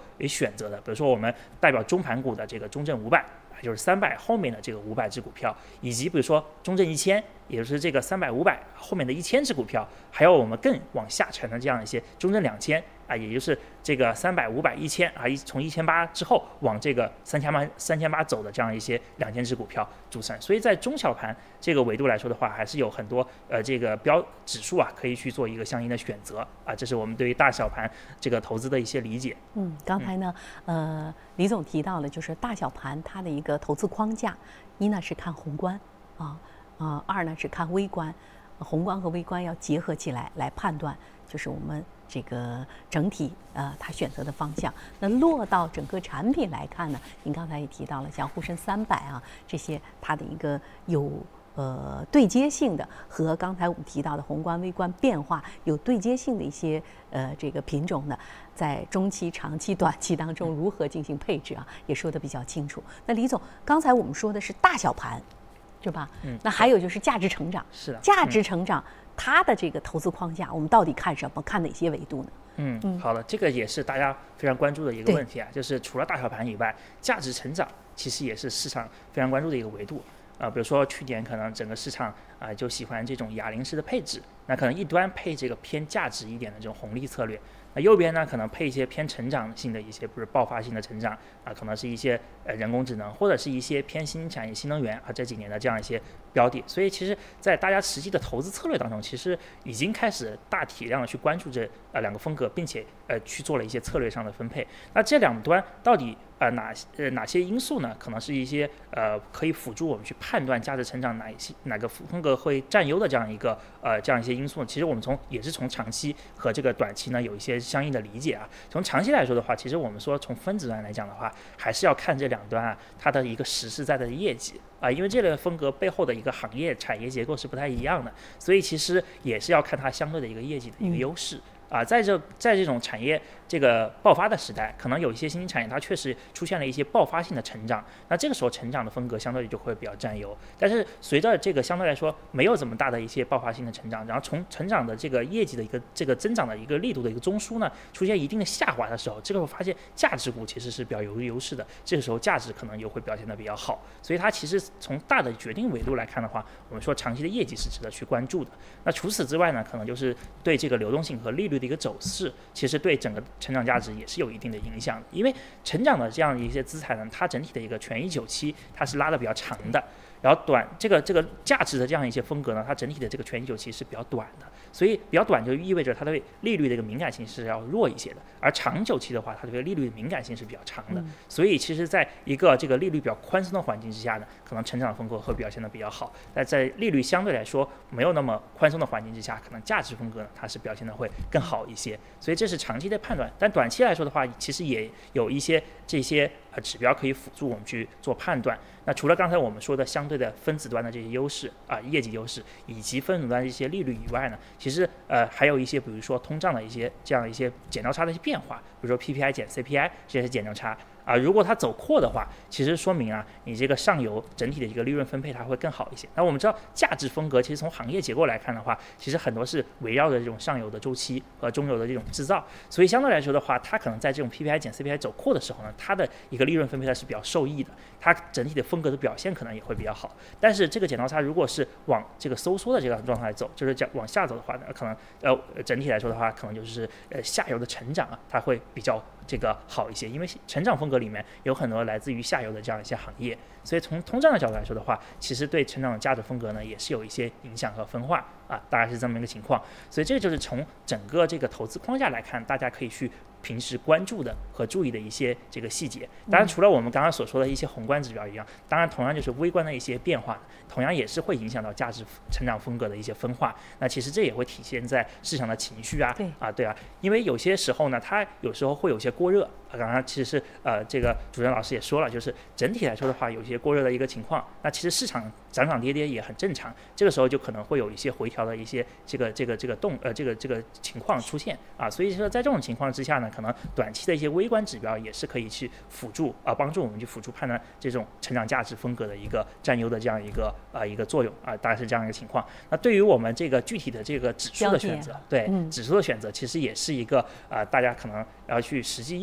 选择的，比如说我们代表中盘股的这个中证500，就是300后面的这个500只股票，以及比如说中证1000，也就是这个300、500后面的1000只股票，还有我们更往下沉的这样一些中证2000啊，也就是这个300、500、1000啊，从1800之后往这个3800走的这样一些2000只股票组成。所以在中小盘这个维度来说的话，还是有很多这个指数啊可以去做一个相应的选择啊，这是我们对于大小盘这个投资的一些理解。 刚才呢，李总提到了就是大小盘它的一个投资框架，一呢是看宏观二呢是看微观，宏观和微观要结合起来来判断，就是我们这个整体它选择的方向。那落到整个产品来看呢，您刚才也提到了像沪深300啊这些，它的一个有对接性的，和刚才我们提到的宏观微观变化有对接性的一些这个品种呢，在中期、长期、短期当中如何进行配置啊，也说得比较清楚。那李总，刚才我们说的是大小盘，是吧？那还有就是价值成长， 是的， 价值成长它的这个投资框架，我们到底看什么？看哪些维度呢？ 好的，这个也是大家非常关注的一个问题啊，就是除了大小盘以外，价值成长其实也是市场非常关注的一个维度。比如说去年可能整个市场就喜欢这种哑铃式的配置，那可能一端配这个偏价值一点的这种红利策略，那右边呢可能配一些偏成长性的一些，不是爆发性的成长可能是一些人工智能，或者是一些偏新兴产业、新能源这几年的这样一些标的。所以其实在大家实际的投资策略当中，其实已经开始大体量的去关注这两个风格，并且去做了一些策略上的分配。那这两端到底哪些因素呢？可能是一些可以辅助我们去判断价值成长哪个风格会占优的这样一些因素呢？其实我们也是从长期和这个短期呢有一些相应的理解啊。从长期来说的话，其实我们说从分子端来讲的话，还是要看这两端它的一个实实在在的业绩因为这类风格背后的一个行业产业结构是不太一样的，所以其实也是要看它相对的一个业绩的一个优势。在这种产业这个爆发的时代，可能有一些新兴产业它确实出现了一些爆发性的成长，那这个时候成长的风格相对就会比较占优。但是随着这个相对来说没有这么大的一些爆发性的成长，然后从成长的这个业绩的一个这个增长的一个力度的一个中枢呢出现一定的下滑的时候，这个时候发现价值股其实是比较有优势的，这个时候价值可能又会表现得比较好。所以它其实从大的决定维度来看的话，我们说长期的业绩是值得去关注的。那除此之外呢，可能就是对这个流动性和利率的一个走势，其实对整个成长价值也是有一定的影响的。因为成长的这样一些资产呢，它整体的一个权益久期它是拉得比较长的，然后这个价值的这样一些风格呢，它整体的这个权益久期是比较短的，所以比较短就意味着它对利率的一个敏感性是要弱一些的，而长久期的话，它对利率的敏感性是比较长的。所以其实在一个这个利率比较宽松的环境之下呢，可能成长风格会表现得比较好，但在利率相对来说没有那么宽松的环境之下，可能价值风格呢它是表现得会更好一些。所以这是长期的判断，但短期来说的话，其实也有一些这些指标可以辅助我们去做判断。那除了刚才我们说的相对的分子端的这些优势业绩优势，以及分子端的一些利率以外呢，其实还有一些比如说通胀的这样一些剪刀差的一些变化，比如说 PPI 减 CPI 这些剪刀差如果它走扩的话，其实说明你这个上游整体的一个利润分配它会更好一些。那我们知道价值风格其实从行业结构来看的话，其实很多是围绕着这种上游的周期和中游的这种制造，所以相对来说的话，它可能在这种 PPI 减 CPI 走扩的时候呢，它的一个利润分配它是比较受益的，它整体的风格的表现可能也会比较好。但是这个剪刀差如果是往这个收缩的这个状态走，就是往下走的话呢，可能整体来说的话，可能就是下游的成长它会比较这个好一些，因为成长风格里面有很多来自于下游的这样一些行业，所以从通胀的角度来说的话，其实对成长的价值风格呢也是有一些影响和分化大概是这么一个情况。所以这就是从整个这个投资框架来看，大家可以去平时关注的和注意的一些这个细节。当然除了我们刚刚所说的一些宏观指标一样，当然同样就是微观的一些变化，同样也是会影响到价值成长风格的一些分化。那其实这也会体现在市场的情绪对因为有些时候呢，它有时候会有些过热刚刚其实是这个主持人老师也说了，就是整体来说的话，有些过热的一个情况，那其实市场涨涨跌跌也很正常，这个时候就可能会有一些回调的一些这个情况出现所以说在这种情况之下呢，可能短期的一些微观指标也是可以去辅助帮助我们去辅助判断这种成长价值风格的一个占优的这样一个作用大概是这样一个情况。那对于我们这个具体的这个指数的选择，指数的选择其实也是一个大家可能要去实际应用的一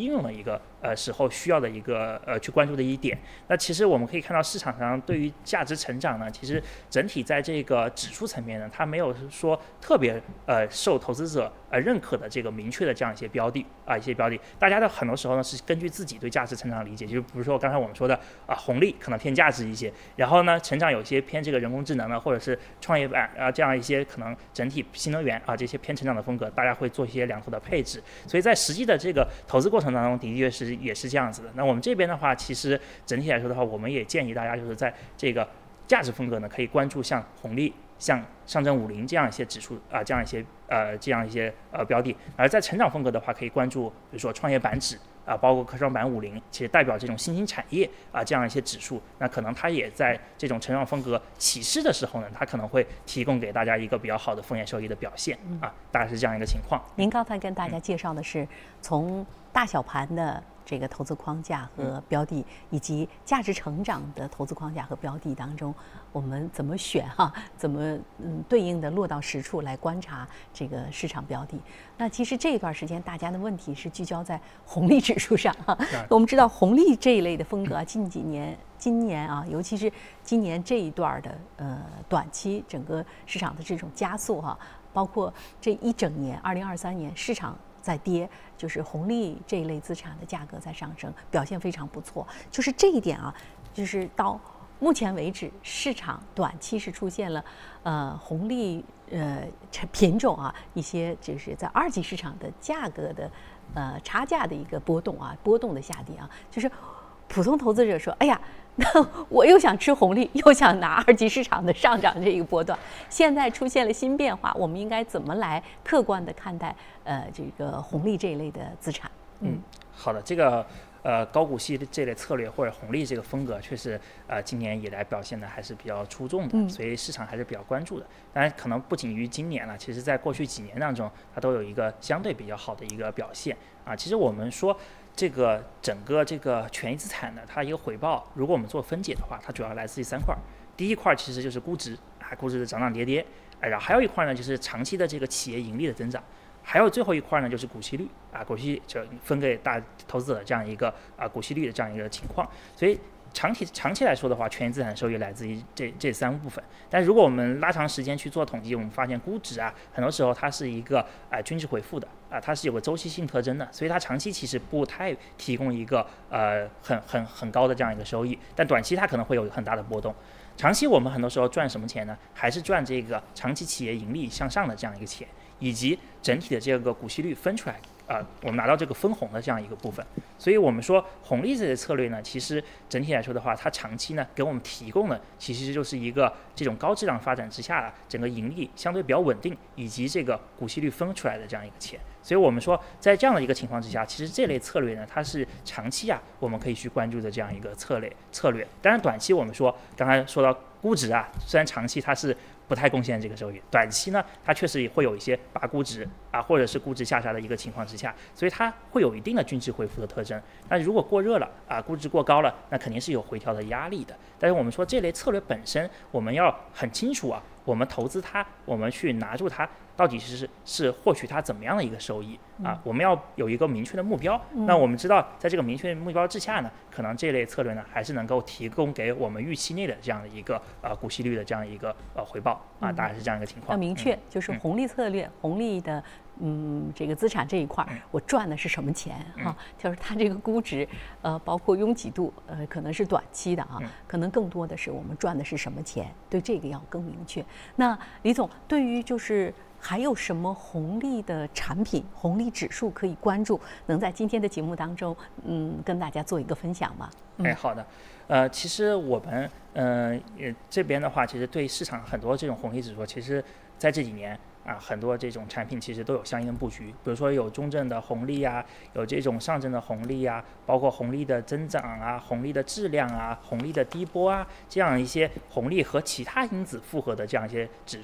个时候需要的一个去关注的一点。那其实我们可以看到市场上对于价值成长呢，其实整体在这个指数层面呢，它没有说特别受投资者认可的这个明确的这样一些标的一些标的，大家的很多时候呢是根据自己对价值成长的理解，就比如说刚才我们说的红利可能偏价值一些，然后呢成长有些偏这个人工智能呢，或者是创业板这样一些可能整体新能源这些偏成长的风格，大家会做一些两头的配置。所以在实际的这个投资过程当中，的确也是这样子的。那我们这边的话，其实整体来说的话，我们也建议大家就是在这个价值风格呢，可以关注像红利、像上证50这样一些指数这样一些标的。而在成长风格的话，可以关注比如说创业板指包括科创板50，其实代表这种新兴产业这样一些指数。那可能它也在这种成长风格起势的时候呢，它可能会提供给大家一个比较好的风险收益的表现大概是这样一个情况。 您刚才跟大家介绍的是从大小盘的这个投资框架和标的，以及价值成长的投资框架和标的当中，我们怎么选怎么对应的落到实处来观察这个市场标的。那其实这一段时间大家的问题是聚焦在红利指数上我们知道红利这一类的风格近几年今年尤其是今年这一段的短期整个市场的这种加速包括这一整年2023年市场在跌，就是红利这一类资产的价格在上升，表现非常不错。就是这一点就是到目前为止，市场短期是出现了红利品种一些就是在二级市场的价格的差价的一个波动的下跌就是普通投资者说，哎呀，那我又想吃红利，又想拿二级市场的上涨这个波段，现在出现了新变化，我们应该怎么来客观的看待这个红利这一类的资产？ 好的，这个高股息这类策略或者红利这个风格，确实今年以来表现的还是比较出众的，所以市场还是比较关注的。当然，可能不仅于今年了，其实在过去几年当中，它都有一个相对比较好的一个表现其实我们说这个整个这个权益资产呢，它一个回报，如果我们做分解的话，它主要来自于3块。第一块其实就是估值估值的涨涨跌跌，然后还有一块呢就是长期的这个企业盈利的增长。还有最后一块呢，就是股息率股息就分给大投资者这样一个股息率的这样一个情况。所以长期来说的话，权益资产收益来自于这3部分。但如果我们拉长时间去做统计，我们发现估值很多时候它是一个均值回复的它是有个周期性特征的，所以它长期其实不太提供一个很高的这样一个收益，但短期它可能会有很大的波动。长期我们很多时候赚什么钱呢？还是赚这个长期企业盈利向上的这样一个钱，以及整体的这个股息率分出来我们拿到这个分红的这样一个部分。所以我们说红利这些策略呢，其实整体来说的话，它长期呢给我们提供的其实就是一个这种高质量发展之下整个盈利相对比较稳定，以及这个股息率分出来的这样一个钱。所以我们说在这样的一个情况之下，其实这类策略呢，它是长期我们可以去关注的这样一个策略。当然短期我们说刚才说到估值虽然长期它是不太贡献这个收益，短期呢它确实也会有一些拔估值或者是估值下杀的一个情况之下，所以它会有一定的均值回复的特征。那如果过热了估值过高了，那肯定是有回调的压力的。但是我们说这类策略本身，我们要很清楚我们投资它，我们去拿住它，到底是获取它怎么样的一个收益我们要有一个明确的目标。那我们知道在这个明确的目标之下呢，可能这类策略呢还是能够提供给我们预期内的这样的一个股息率的这样一个回报大概是这样一个情况。 要明确就是红利策略，红利的这个资产这一块我赚的是什么钱就是它这个估值包括拥挤度可能是短期的可能更多的是我们赚的是什么钱，对这个要更明确。那李总，对于就是还有什么红利的产品、红利指数可以关注？能在今天的节目当中，跟大家做一个分享吗？ 好的。其实我们这边的话，其实对市场很多这种红利指数，其实在这几年很多这种产品其实都有相应的布局，比如说有中证的红利有这种上证的红利包括红利的增长红利的质量红利的低波这样一些红利和其他因子复合的这样一些指数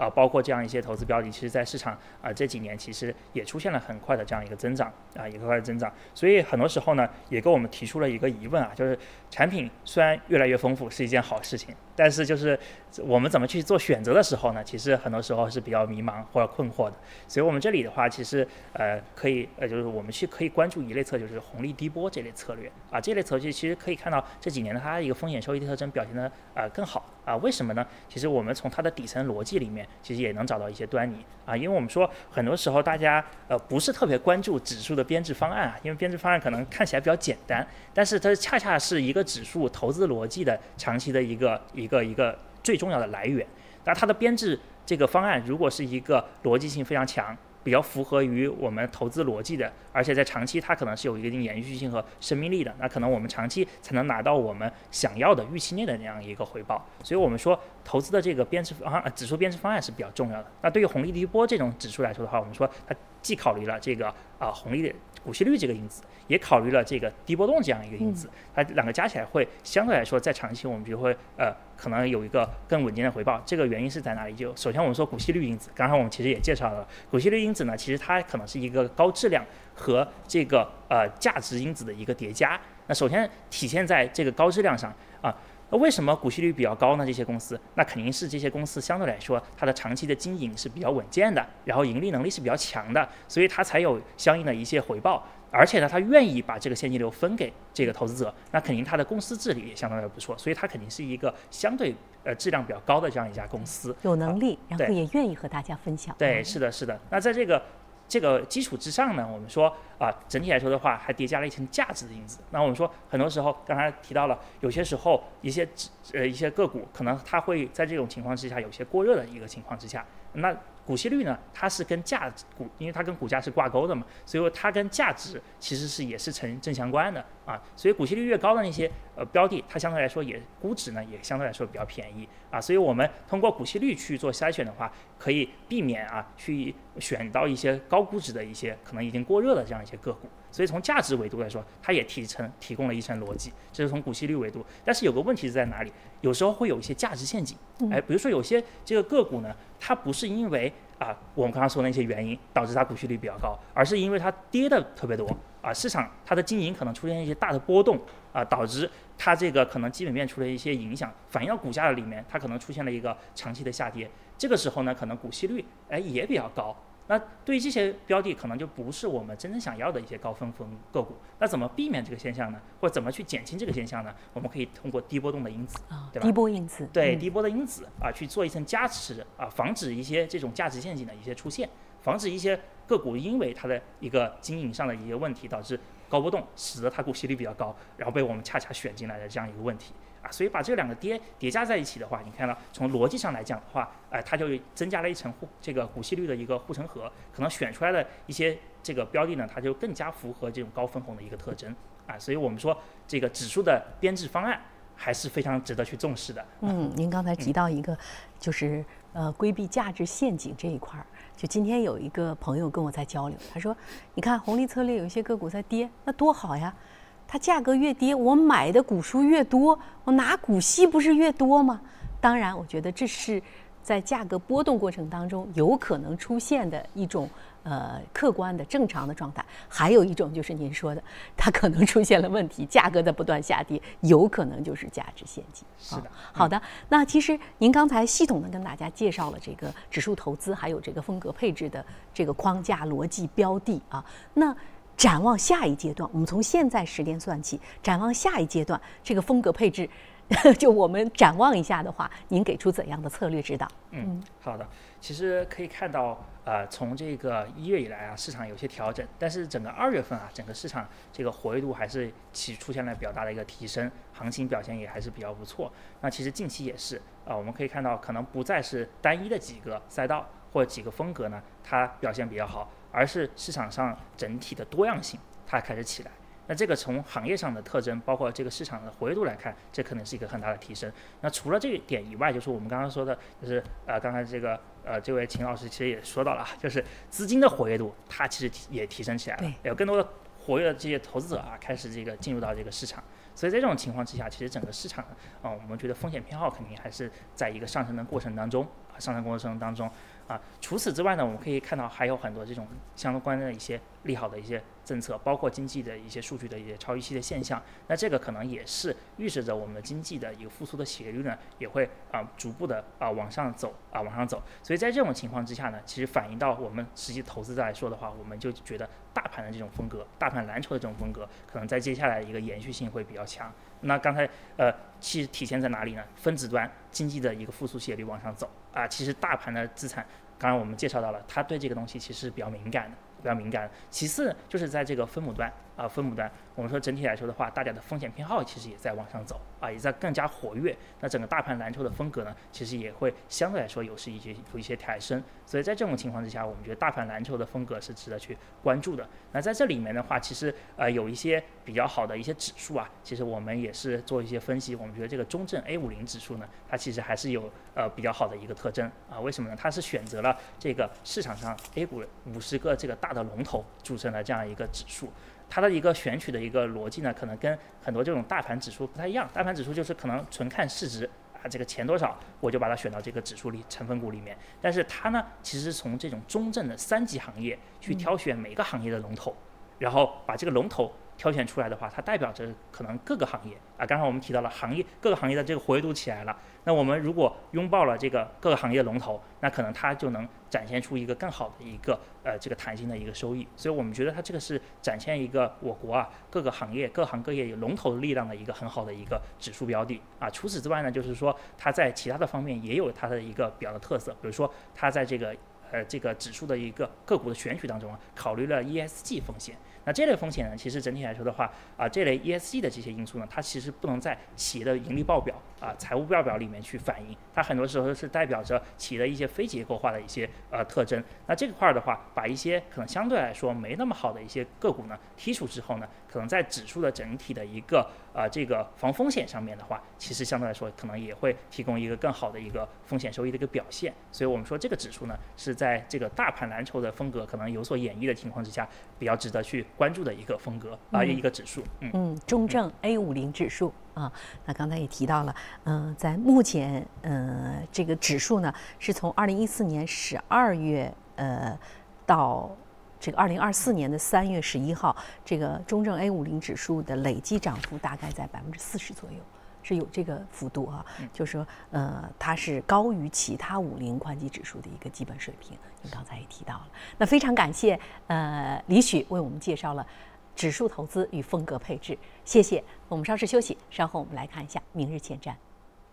包括这样一些投资标的，其实在市场这几年其实也出现了很快的这样一个增长一个快的增长。所以很多时候呢，也给我们提出了一个疑问就是产品虽然越来越丰富是一件好事情，但是就是我们怎么去做选择的时候呢，其实很多时候是比较迷茫或者困惑的。所以我们这里的话，其实可以就是我们可以关注一类策略，就是红利低波这类策略这类策略其实可以看到这几年的它一个风险收益特征表现的更好为什么呢？其实我们从它的底层逻辑里面其实也能找到一些端倪因为我们说很多时候大家不是特别关注指数的编制方案因为编制方案可能看起来比较简单，但是它恰恰是一个指数投资逻辑的长期的一个最重要的来源。那它的编制这个方案如果是一个逻辑性非常强，比较符合于我们投资逻辑的，而且在长期它可能是有一定延续性和生命力的，那可能我们长期才能拿到我们想要的预期内的那样一个回报。所以我们说投资的这个编制指数编制方案是比较重要的。那对于红利低波这种指数来说的话，我们说它既考虑了这个红利的股息率这个因子，也考虑了这个低波动这样一个因子，它两个加起来会相对来说在长期我们就会可能有一个更稳健的回报。这个原因是在哪里？就首先我们说股息率因子，刚才我们其实也介绍了股息率因子呢，其实它可能是一个高质量和这个价值因子的一个叠加。那首先体现在这个高质量上那为什么股息率比较高呢？这些公司那肯定是这些公司相对来说它的长期的经营是比较稳健的，然后盈利能力是比较强的，所以它才有相应的一些回报。而且呢，他愿意把这个现金流分给这个投资者，那肯定他的公司治理也相当的不错，所以他肯定是一个相对质量比较高的这样一家公司， 有能力，然后也愿意和大家分享。 对，是的，是的。那在这个基础之上呢，我们说整体来说的话，还叠加了一层价值的因子。那我们说，很多时候刚才提到了，有些时候一些个股可能它会在这种情况之下有些过热的一个情况之下，那股息率呢，它是跟因为它跟股价是挂钩的嘛，所以它跟价值其实也是正相关的所以股息率越高的那些标的，它相对来说估值呢也相对来说比较便宜所以我们通过股息率去做筛选的话，可以避免去选到一些高估值的一些可能已经过热的这样一些个股。所以从价值维度来说，它也提供了一层逻辑，这是从股息率维度。但是有个问题是在哪里？有时候会有一些价值陷阱，比如说有些这个个股呢，它不是因为我们刚刚说的那些原因导致它股息率比较高，而是因为它跌的特别多市场它的经营可能出现一些大的波动导致它这个可能基本面出了一些影响，反映到股价的里面，它可能出现了一个长期的下跌。这个时候呢，可能股息率也比较高。那对于这些标的可能就不是我们真正想要的一些高分红个股，那怎么避免这个现象呢？或者怎么去减轻这个现象呢？我们可以通过低波动的因子对吧？ 低波因子， 对，低波的因子去做一层加持防止一些这种价值陷阱的一些出现，防止一些个股因为它的一个经营上的一些问题导致高波动，使得它股息率比较高，然后被我们恰恰选进来的这样一个问题。所以把这两个叠加在一起的话，你看到从逻辑上来讲的话，它就增加了一层这个股息率的一个护城河，可能选出来的一些这个标的呢，它就更加符合这种高分红的一个特征所以我们说这个指数的编制方案还是非常值得去重视的。 您刚才提到一个就是规避价值陷阱这一块儿，就今天有一个朋友跟我在交流，他说，你看红利策略有一些个股在跌，那多好呀。它价格越跌，我买的股数越多，我拿股息不是越多吗？当然，我觉得这是在价格波动过程当中有可能出现的一种客观的正常的状态。还有一种就是您说的，它可能出现了问题，价格的不断下跌，有可能就是价值陷阱。 是的， 好的。那其实您刚才系统的跟大家介绍了这个指数投资，还有这个风格配置的这个框架、逻辑、标的那展望下一阶段，我们从现在10年算起，展望下一阶段这个风格配置，就我们展望一下的话，您给出怎样的策略指导？ 好的。其实可以看到，从这个1月以来市场有些调整，但是整个2月份整个市场这个活跃度还是出现了比较大的一个提升，行情表现也还是比较不错。那其实近期也是我们可以看到，可能不再是单一的几个赛道或者几个风格呢，它表现比较好，而是市场上整体的多样性它开始起来。那这个从行业上的特征，包括这个市场的活跃度来看，这可能是一个很大的提升。那除了这一点以外，就是我们刚刚说的，就是刚才这位秦老师其实也说到了，就是资金的活跃度它其实也提升起来了，有更多的活跃的这些投资者啊开始这个进入到这个市场。所以在这种情况之下，其实整个市场我们觉得风险偏好肯定还是在一个上升的过程当中除此之外呢，我们可以看到还有很多这种相关的一些利好的一些政策，包括经济的一些数据的一些超预期的现象。那这个可能也是预示着我们的经济的一个复苏的斜率呢，也会逐步的往上走。所以在这种情况之下呢，其实反映到我们实际投资者来说的话，我们就觉得大盘的这种风格，大盘蓝筹的这种风格，可能在接下来一个延续性会比较强。那刚才其实体现在哪里呢？分子端经济的一个复苏斜率往上走其实大盘的资产，刚刚我们介绍到了，它对这个东西其实是比较敏感的。其次就是在这个分母端我们说整体来说的话，大家的风险偏好其实也在往上走也在更加活跃。那整个大盘蓝筹的风格呢，其实也会相对来说有一些抬升。所以在这种情况之下，我们觉得大盘蓝筹的风格是值得去关注的。那在这里面的话，其实有一些比较好的一些指数其实我们也是做一些分析。我们觉得这个中证 A50指数呢，它其实还是有比较好的一个特征为什么呢？它是选择了这个市场上 A 股50个这个大的龙头组成了这样一个指数。它的一个选取的一个逻辑呢，可能跟很多这种大盘指数不太一样。大盘指数就是可能纯看市值这个钱多少，我就把它选到这个指数里成分股里面。但是它呢，其实是从这种中证的3级行业去挑选每个行业的龙头，然后把这个龙头挑选出来的话，它代表着可能各个行业刚才我们提到了各个行业的这个活跃度起来了。那我们如果拥抱了这个各个行业的龙头，那可能它就能展现出一个更好的一个这个弹性的一个收益。所以我们觉得它这个是展现一个我国各个行业各行各业有龙头力量的一个很好的一个指数标的除此之外呢，就是说它在其他的方面也有它的一个比较的特色，比如说它在这个指数的一个个股的选取当中考虑了 ESG 风险。那这类风险呢，其实整体来说的话这类 ESG 的这些因素呢，它其实不能在企业的盈利报表财务报表里面去反映，它很多时候是代表着企业的一些非结构化的一些特征。那这个块的话，把一些可能相对来说没那么好的一些个股呢剔除之后呢，可能在指数的整体的一个这个防风险上面的话，其实相对来说可能也会提供一个更好的一个风险收益的一个表现。所以我们说这个指数呢，是在这个大盘蓝筹的风格可能有所演绎的情况之下，比较值得去关注的一个风格一个指数。 中证 A50指数那刚才也提到了，在目前这个指数呢，是从2014年12月到这个2024年的3月11号，这个中证 A50指数的累计涨幅大概在40%左右，是有这个幅度就是说它是高于其他50宽基指数的一个基本水平。您刚才也提到了，那非常感谢李许为我们介绍了指数投资与风格配置，谢谢。我们稍事休息，稍后我们来看一下明日前瞻。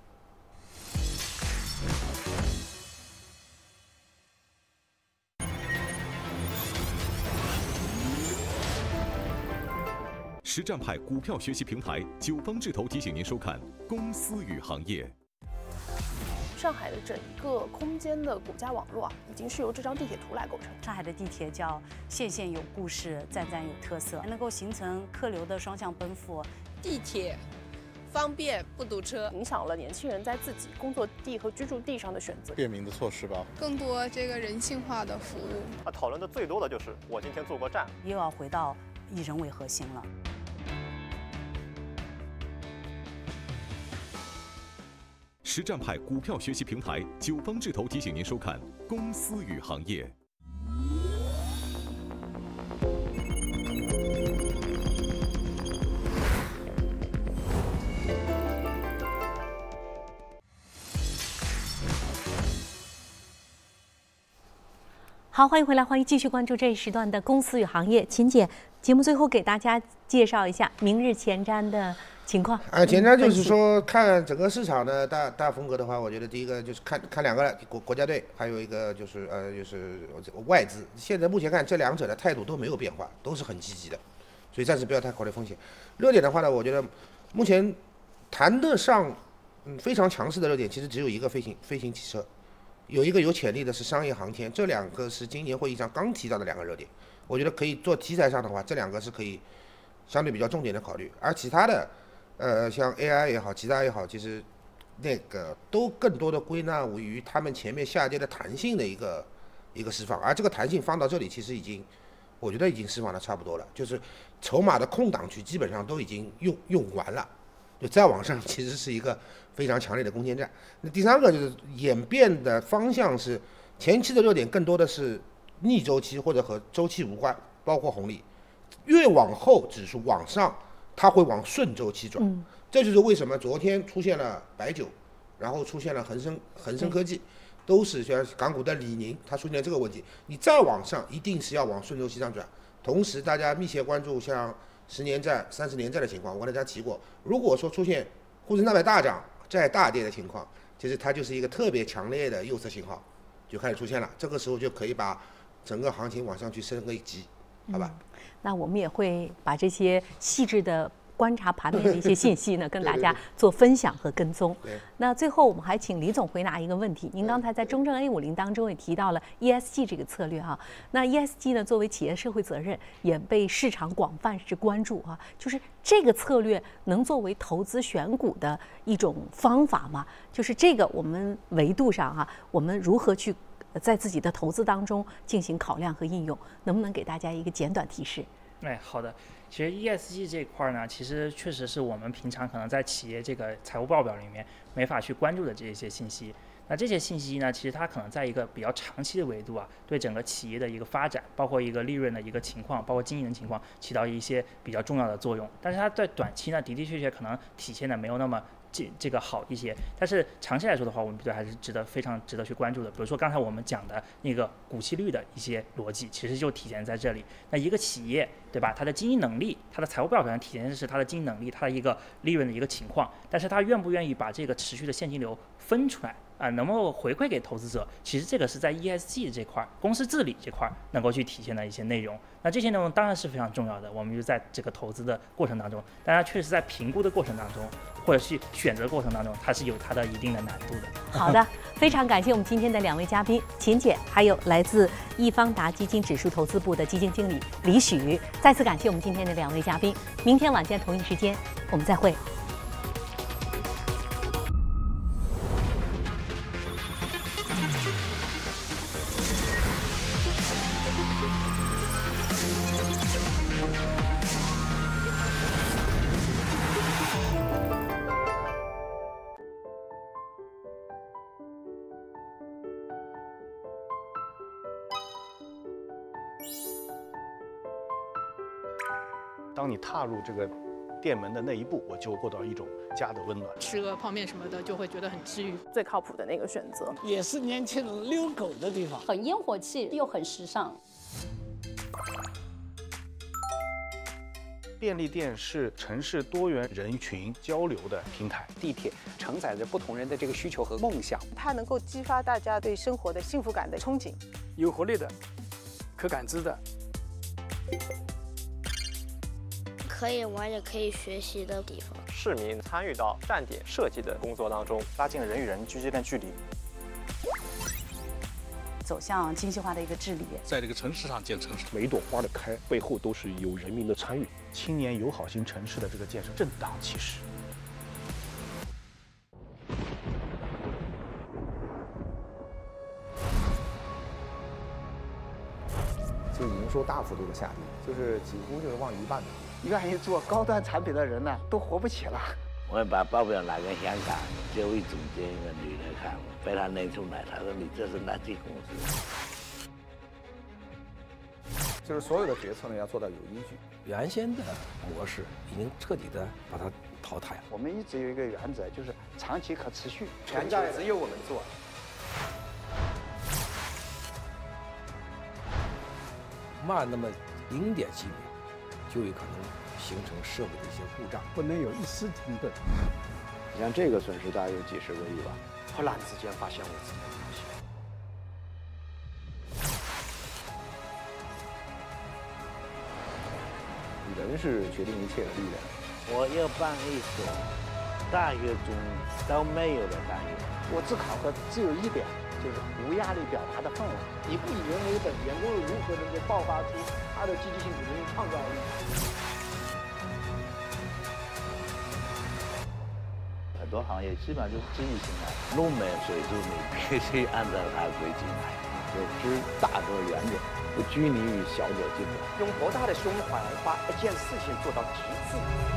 实战派股票学习平台九方智投提醒您收看《公司与行业》。 上海的整个空间的股价网络已经是由这张地铁图来构成。 上海的地铁叫线线有故事，站站有特色，能够形成客流的双向奔赴。 地铁方便不堵车， 影响了年轻人在自己工作地和居住地上的选择。 便民的措施吧， 更多这个人性化的服务。 讨论的最多的就是我今天坐过站， 又要回到以人为核心了。 实战派股票学习平台九方智投提醒您收看《公司与行业》。 好，欢迎回来，欢迎继续关注这一时段的《公司与行业》。秦姐，节目最后给大家介绍一下明日前瞻的情况。 前瞻就是说看整个市场的大风格的话，我觉得第一个就是看两个国家队，还有一个就是外资。现在目前看这两者的态度都没有变化，都是很积极的，所以暂时不要太考虑风险。热点的话呢，我觉得目前谈得上非常强势的热点，其实只有一个飞行汽车，有一个有潜力的是商业航天，这两个是今年会议上刚提到的两个热点。我觉得可以做题材上的话，这两个是可以相对比较重点的考虑，而其他的像 AI 也好，其他也好，其实那个都更多的归纳于他们前面下跌的弹性的一个释放，而这个弹性放到这里其实已经我觉得已经释放的差不多了，就是筹码的空档区基本上都已经用完了，就再往上其实是一个非常强烈的攻坚战。那第三个就是演变的方向是前期的热点更多的是逆周期或者和周期无关，包括红利，越往后指数往上，它会往顺周期转，这就是为什么昨天出现了白酒，然后出现了恒生科技。都是像港股的李宁，它出现这个问题，你再往上一定是要往顺周期上转。同时，大家密切关注像10年债、30年债的情况。我跟大家提过，如果说出现沪深300大涨、债大跌的情况，其实它就是一个特别强烈的右侧信号就开始出现了。这个时候就可以把整个行情往上去升个一级，好吧？ 那我们也会把这些细致的观察盘面的一些信息呢，跟大家做分享和跟踪。那最后我们还请李总回答一个问题。您刚才在中证 A50当中也提到了 ESG 这个策略哈。那 ESG 呢，作为企业社会责任，也被市场广泛是关注哈。就是这个策略能作为投资选股的一种方法吗？就是这个我们维度上哈，我们如何去在自己的投资当中进行考量和应用？能不能给大家一个简短提示？ 好的。其实 ESG 这一块呢，其实确实是我们平常可能在企业这个财务报表里面没法去关注的这些信息。那这些信息呢，其实它可能在一个比较长期的维度啊，对整个企业的一个发展，包括一个利润的一个情况，包括经营的情况，起到一些比较重要的作用。但是它在短期呢，的确可能体现的没有那么这个好一些，但是长期来说的话，我们觉得还是非常值得去关注的。比如说刚才我们讲的那个股息率的一些逻辑，其实就体现在这里。那一个企业，对吧？它的经营能力，它的财务报表上体现的是它的经营能力，它的一个利润的一个情况，但是它愿不愿意把这个持续的现金流分出来能够回馈给投资者，其实这个是在 ESG 这块、公司治理这块能够去体现的一些内容。那这些内容当然是非常重要的，我们就在这个投资的过程当中，当然确实在评估的过程当中，或者是选择过程当中，它是有它的一定的难度的。 好的，非常感谢我们今天的2位嘉宾秦姐，还有来自易方达基金指数投资部的基金经理李许。再次感谢我们今天的2位嘉宾，明天晚间同一时间我们再会。 当你踏入这个店门的那一步，我就获得一种家的温暖。 吃个泡面什么的，就会觉得很治愈。 最靠谱的那个选择， 也是年轻人遛狗的地方， 很烟火气又很时尚。 便利店是城市多元人群交流的平台。 地铁承载着不同人的这个需求和梦想， 它能够激发大家对生活的幸福感的憧憬， 有活力的，可感知的。 可以玩也可以学习的地方。 市民参与到站点设计的工作当中， 拉近了人与人之间的距离， 走向精细化的一个治理。 在这个城市上建城市， 每一朵花的开背后都是有人民的参与。 青年友好型城市的这个建设正当其时。 就营收大幅度的下跌，就是几乎就是往一半的。 愿意做高端产品的人呢，都活不起了。 我们把报表拿给香港这位总监一个女的看，被他拎出来，他说你这是垃圾公司。 就是所有的决策呢要做到有依据。 原先的模式已经彻底的把它淘汰了。 我们一直有一个原则，就是长期可持续， 全球只有我们做。 慢那么0.几秒，就有可能形成设备的一些故障， 不能有一丝停顿。 你像这个损失大概有几10个亿吧。 突然之间发现我自己的东西。 人是决定一切的力量。 我要办一所大学中都没有的大学。 我自考核只有一点，就是无压力表达的氛围。你不以人为本，员工如何能够爆发出他的积极性、主动性、创造力？ 很多行业基本上就是知易行难，入门水准你必须按照它规矩来。 就知大者远者，不拘泥于小者近者， 用博大的胸怀把一件事情做到极致。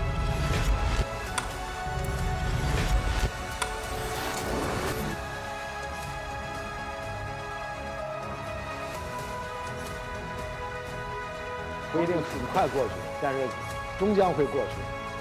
不一定很快过去，但是终将会过去。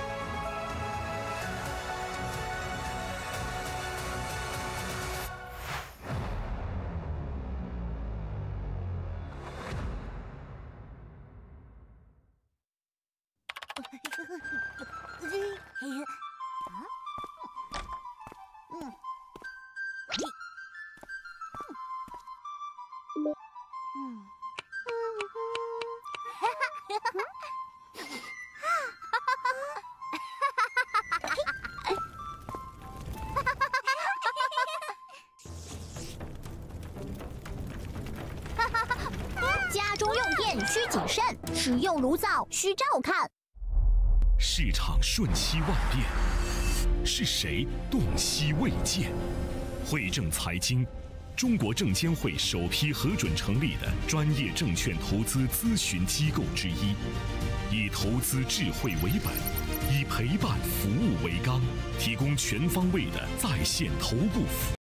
家中用电需谨慎，使用炉灶需照看。 市场瞬息万变，是谁洞悉未见？汇证财经，中国证监会首批核准成立的专业证券投资咨询机构之一，以投资智慧为本，以陪伴服务为纲，提供全方位的在线头部服务。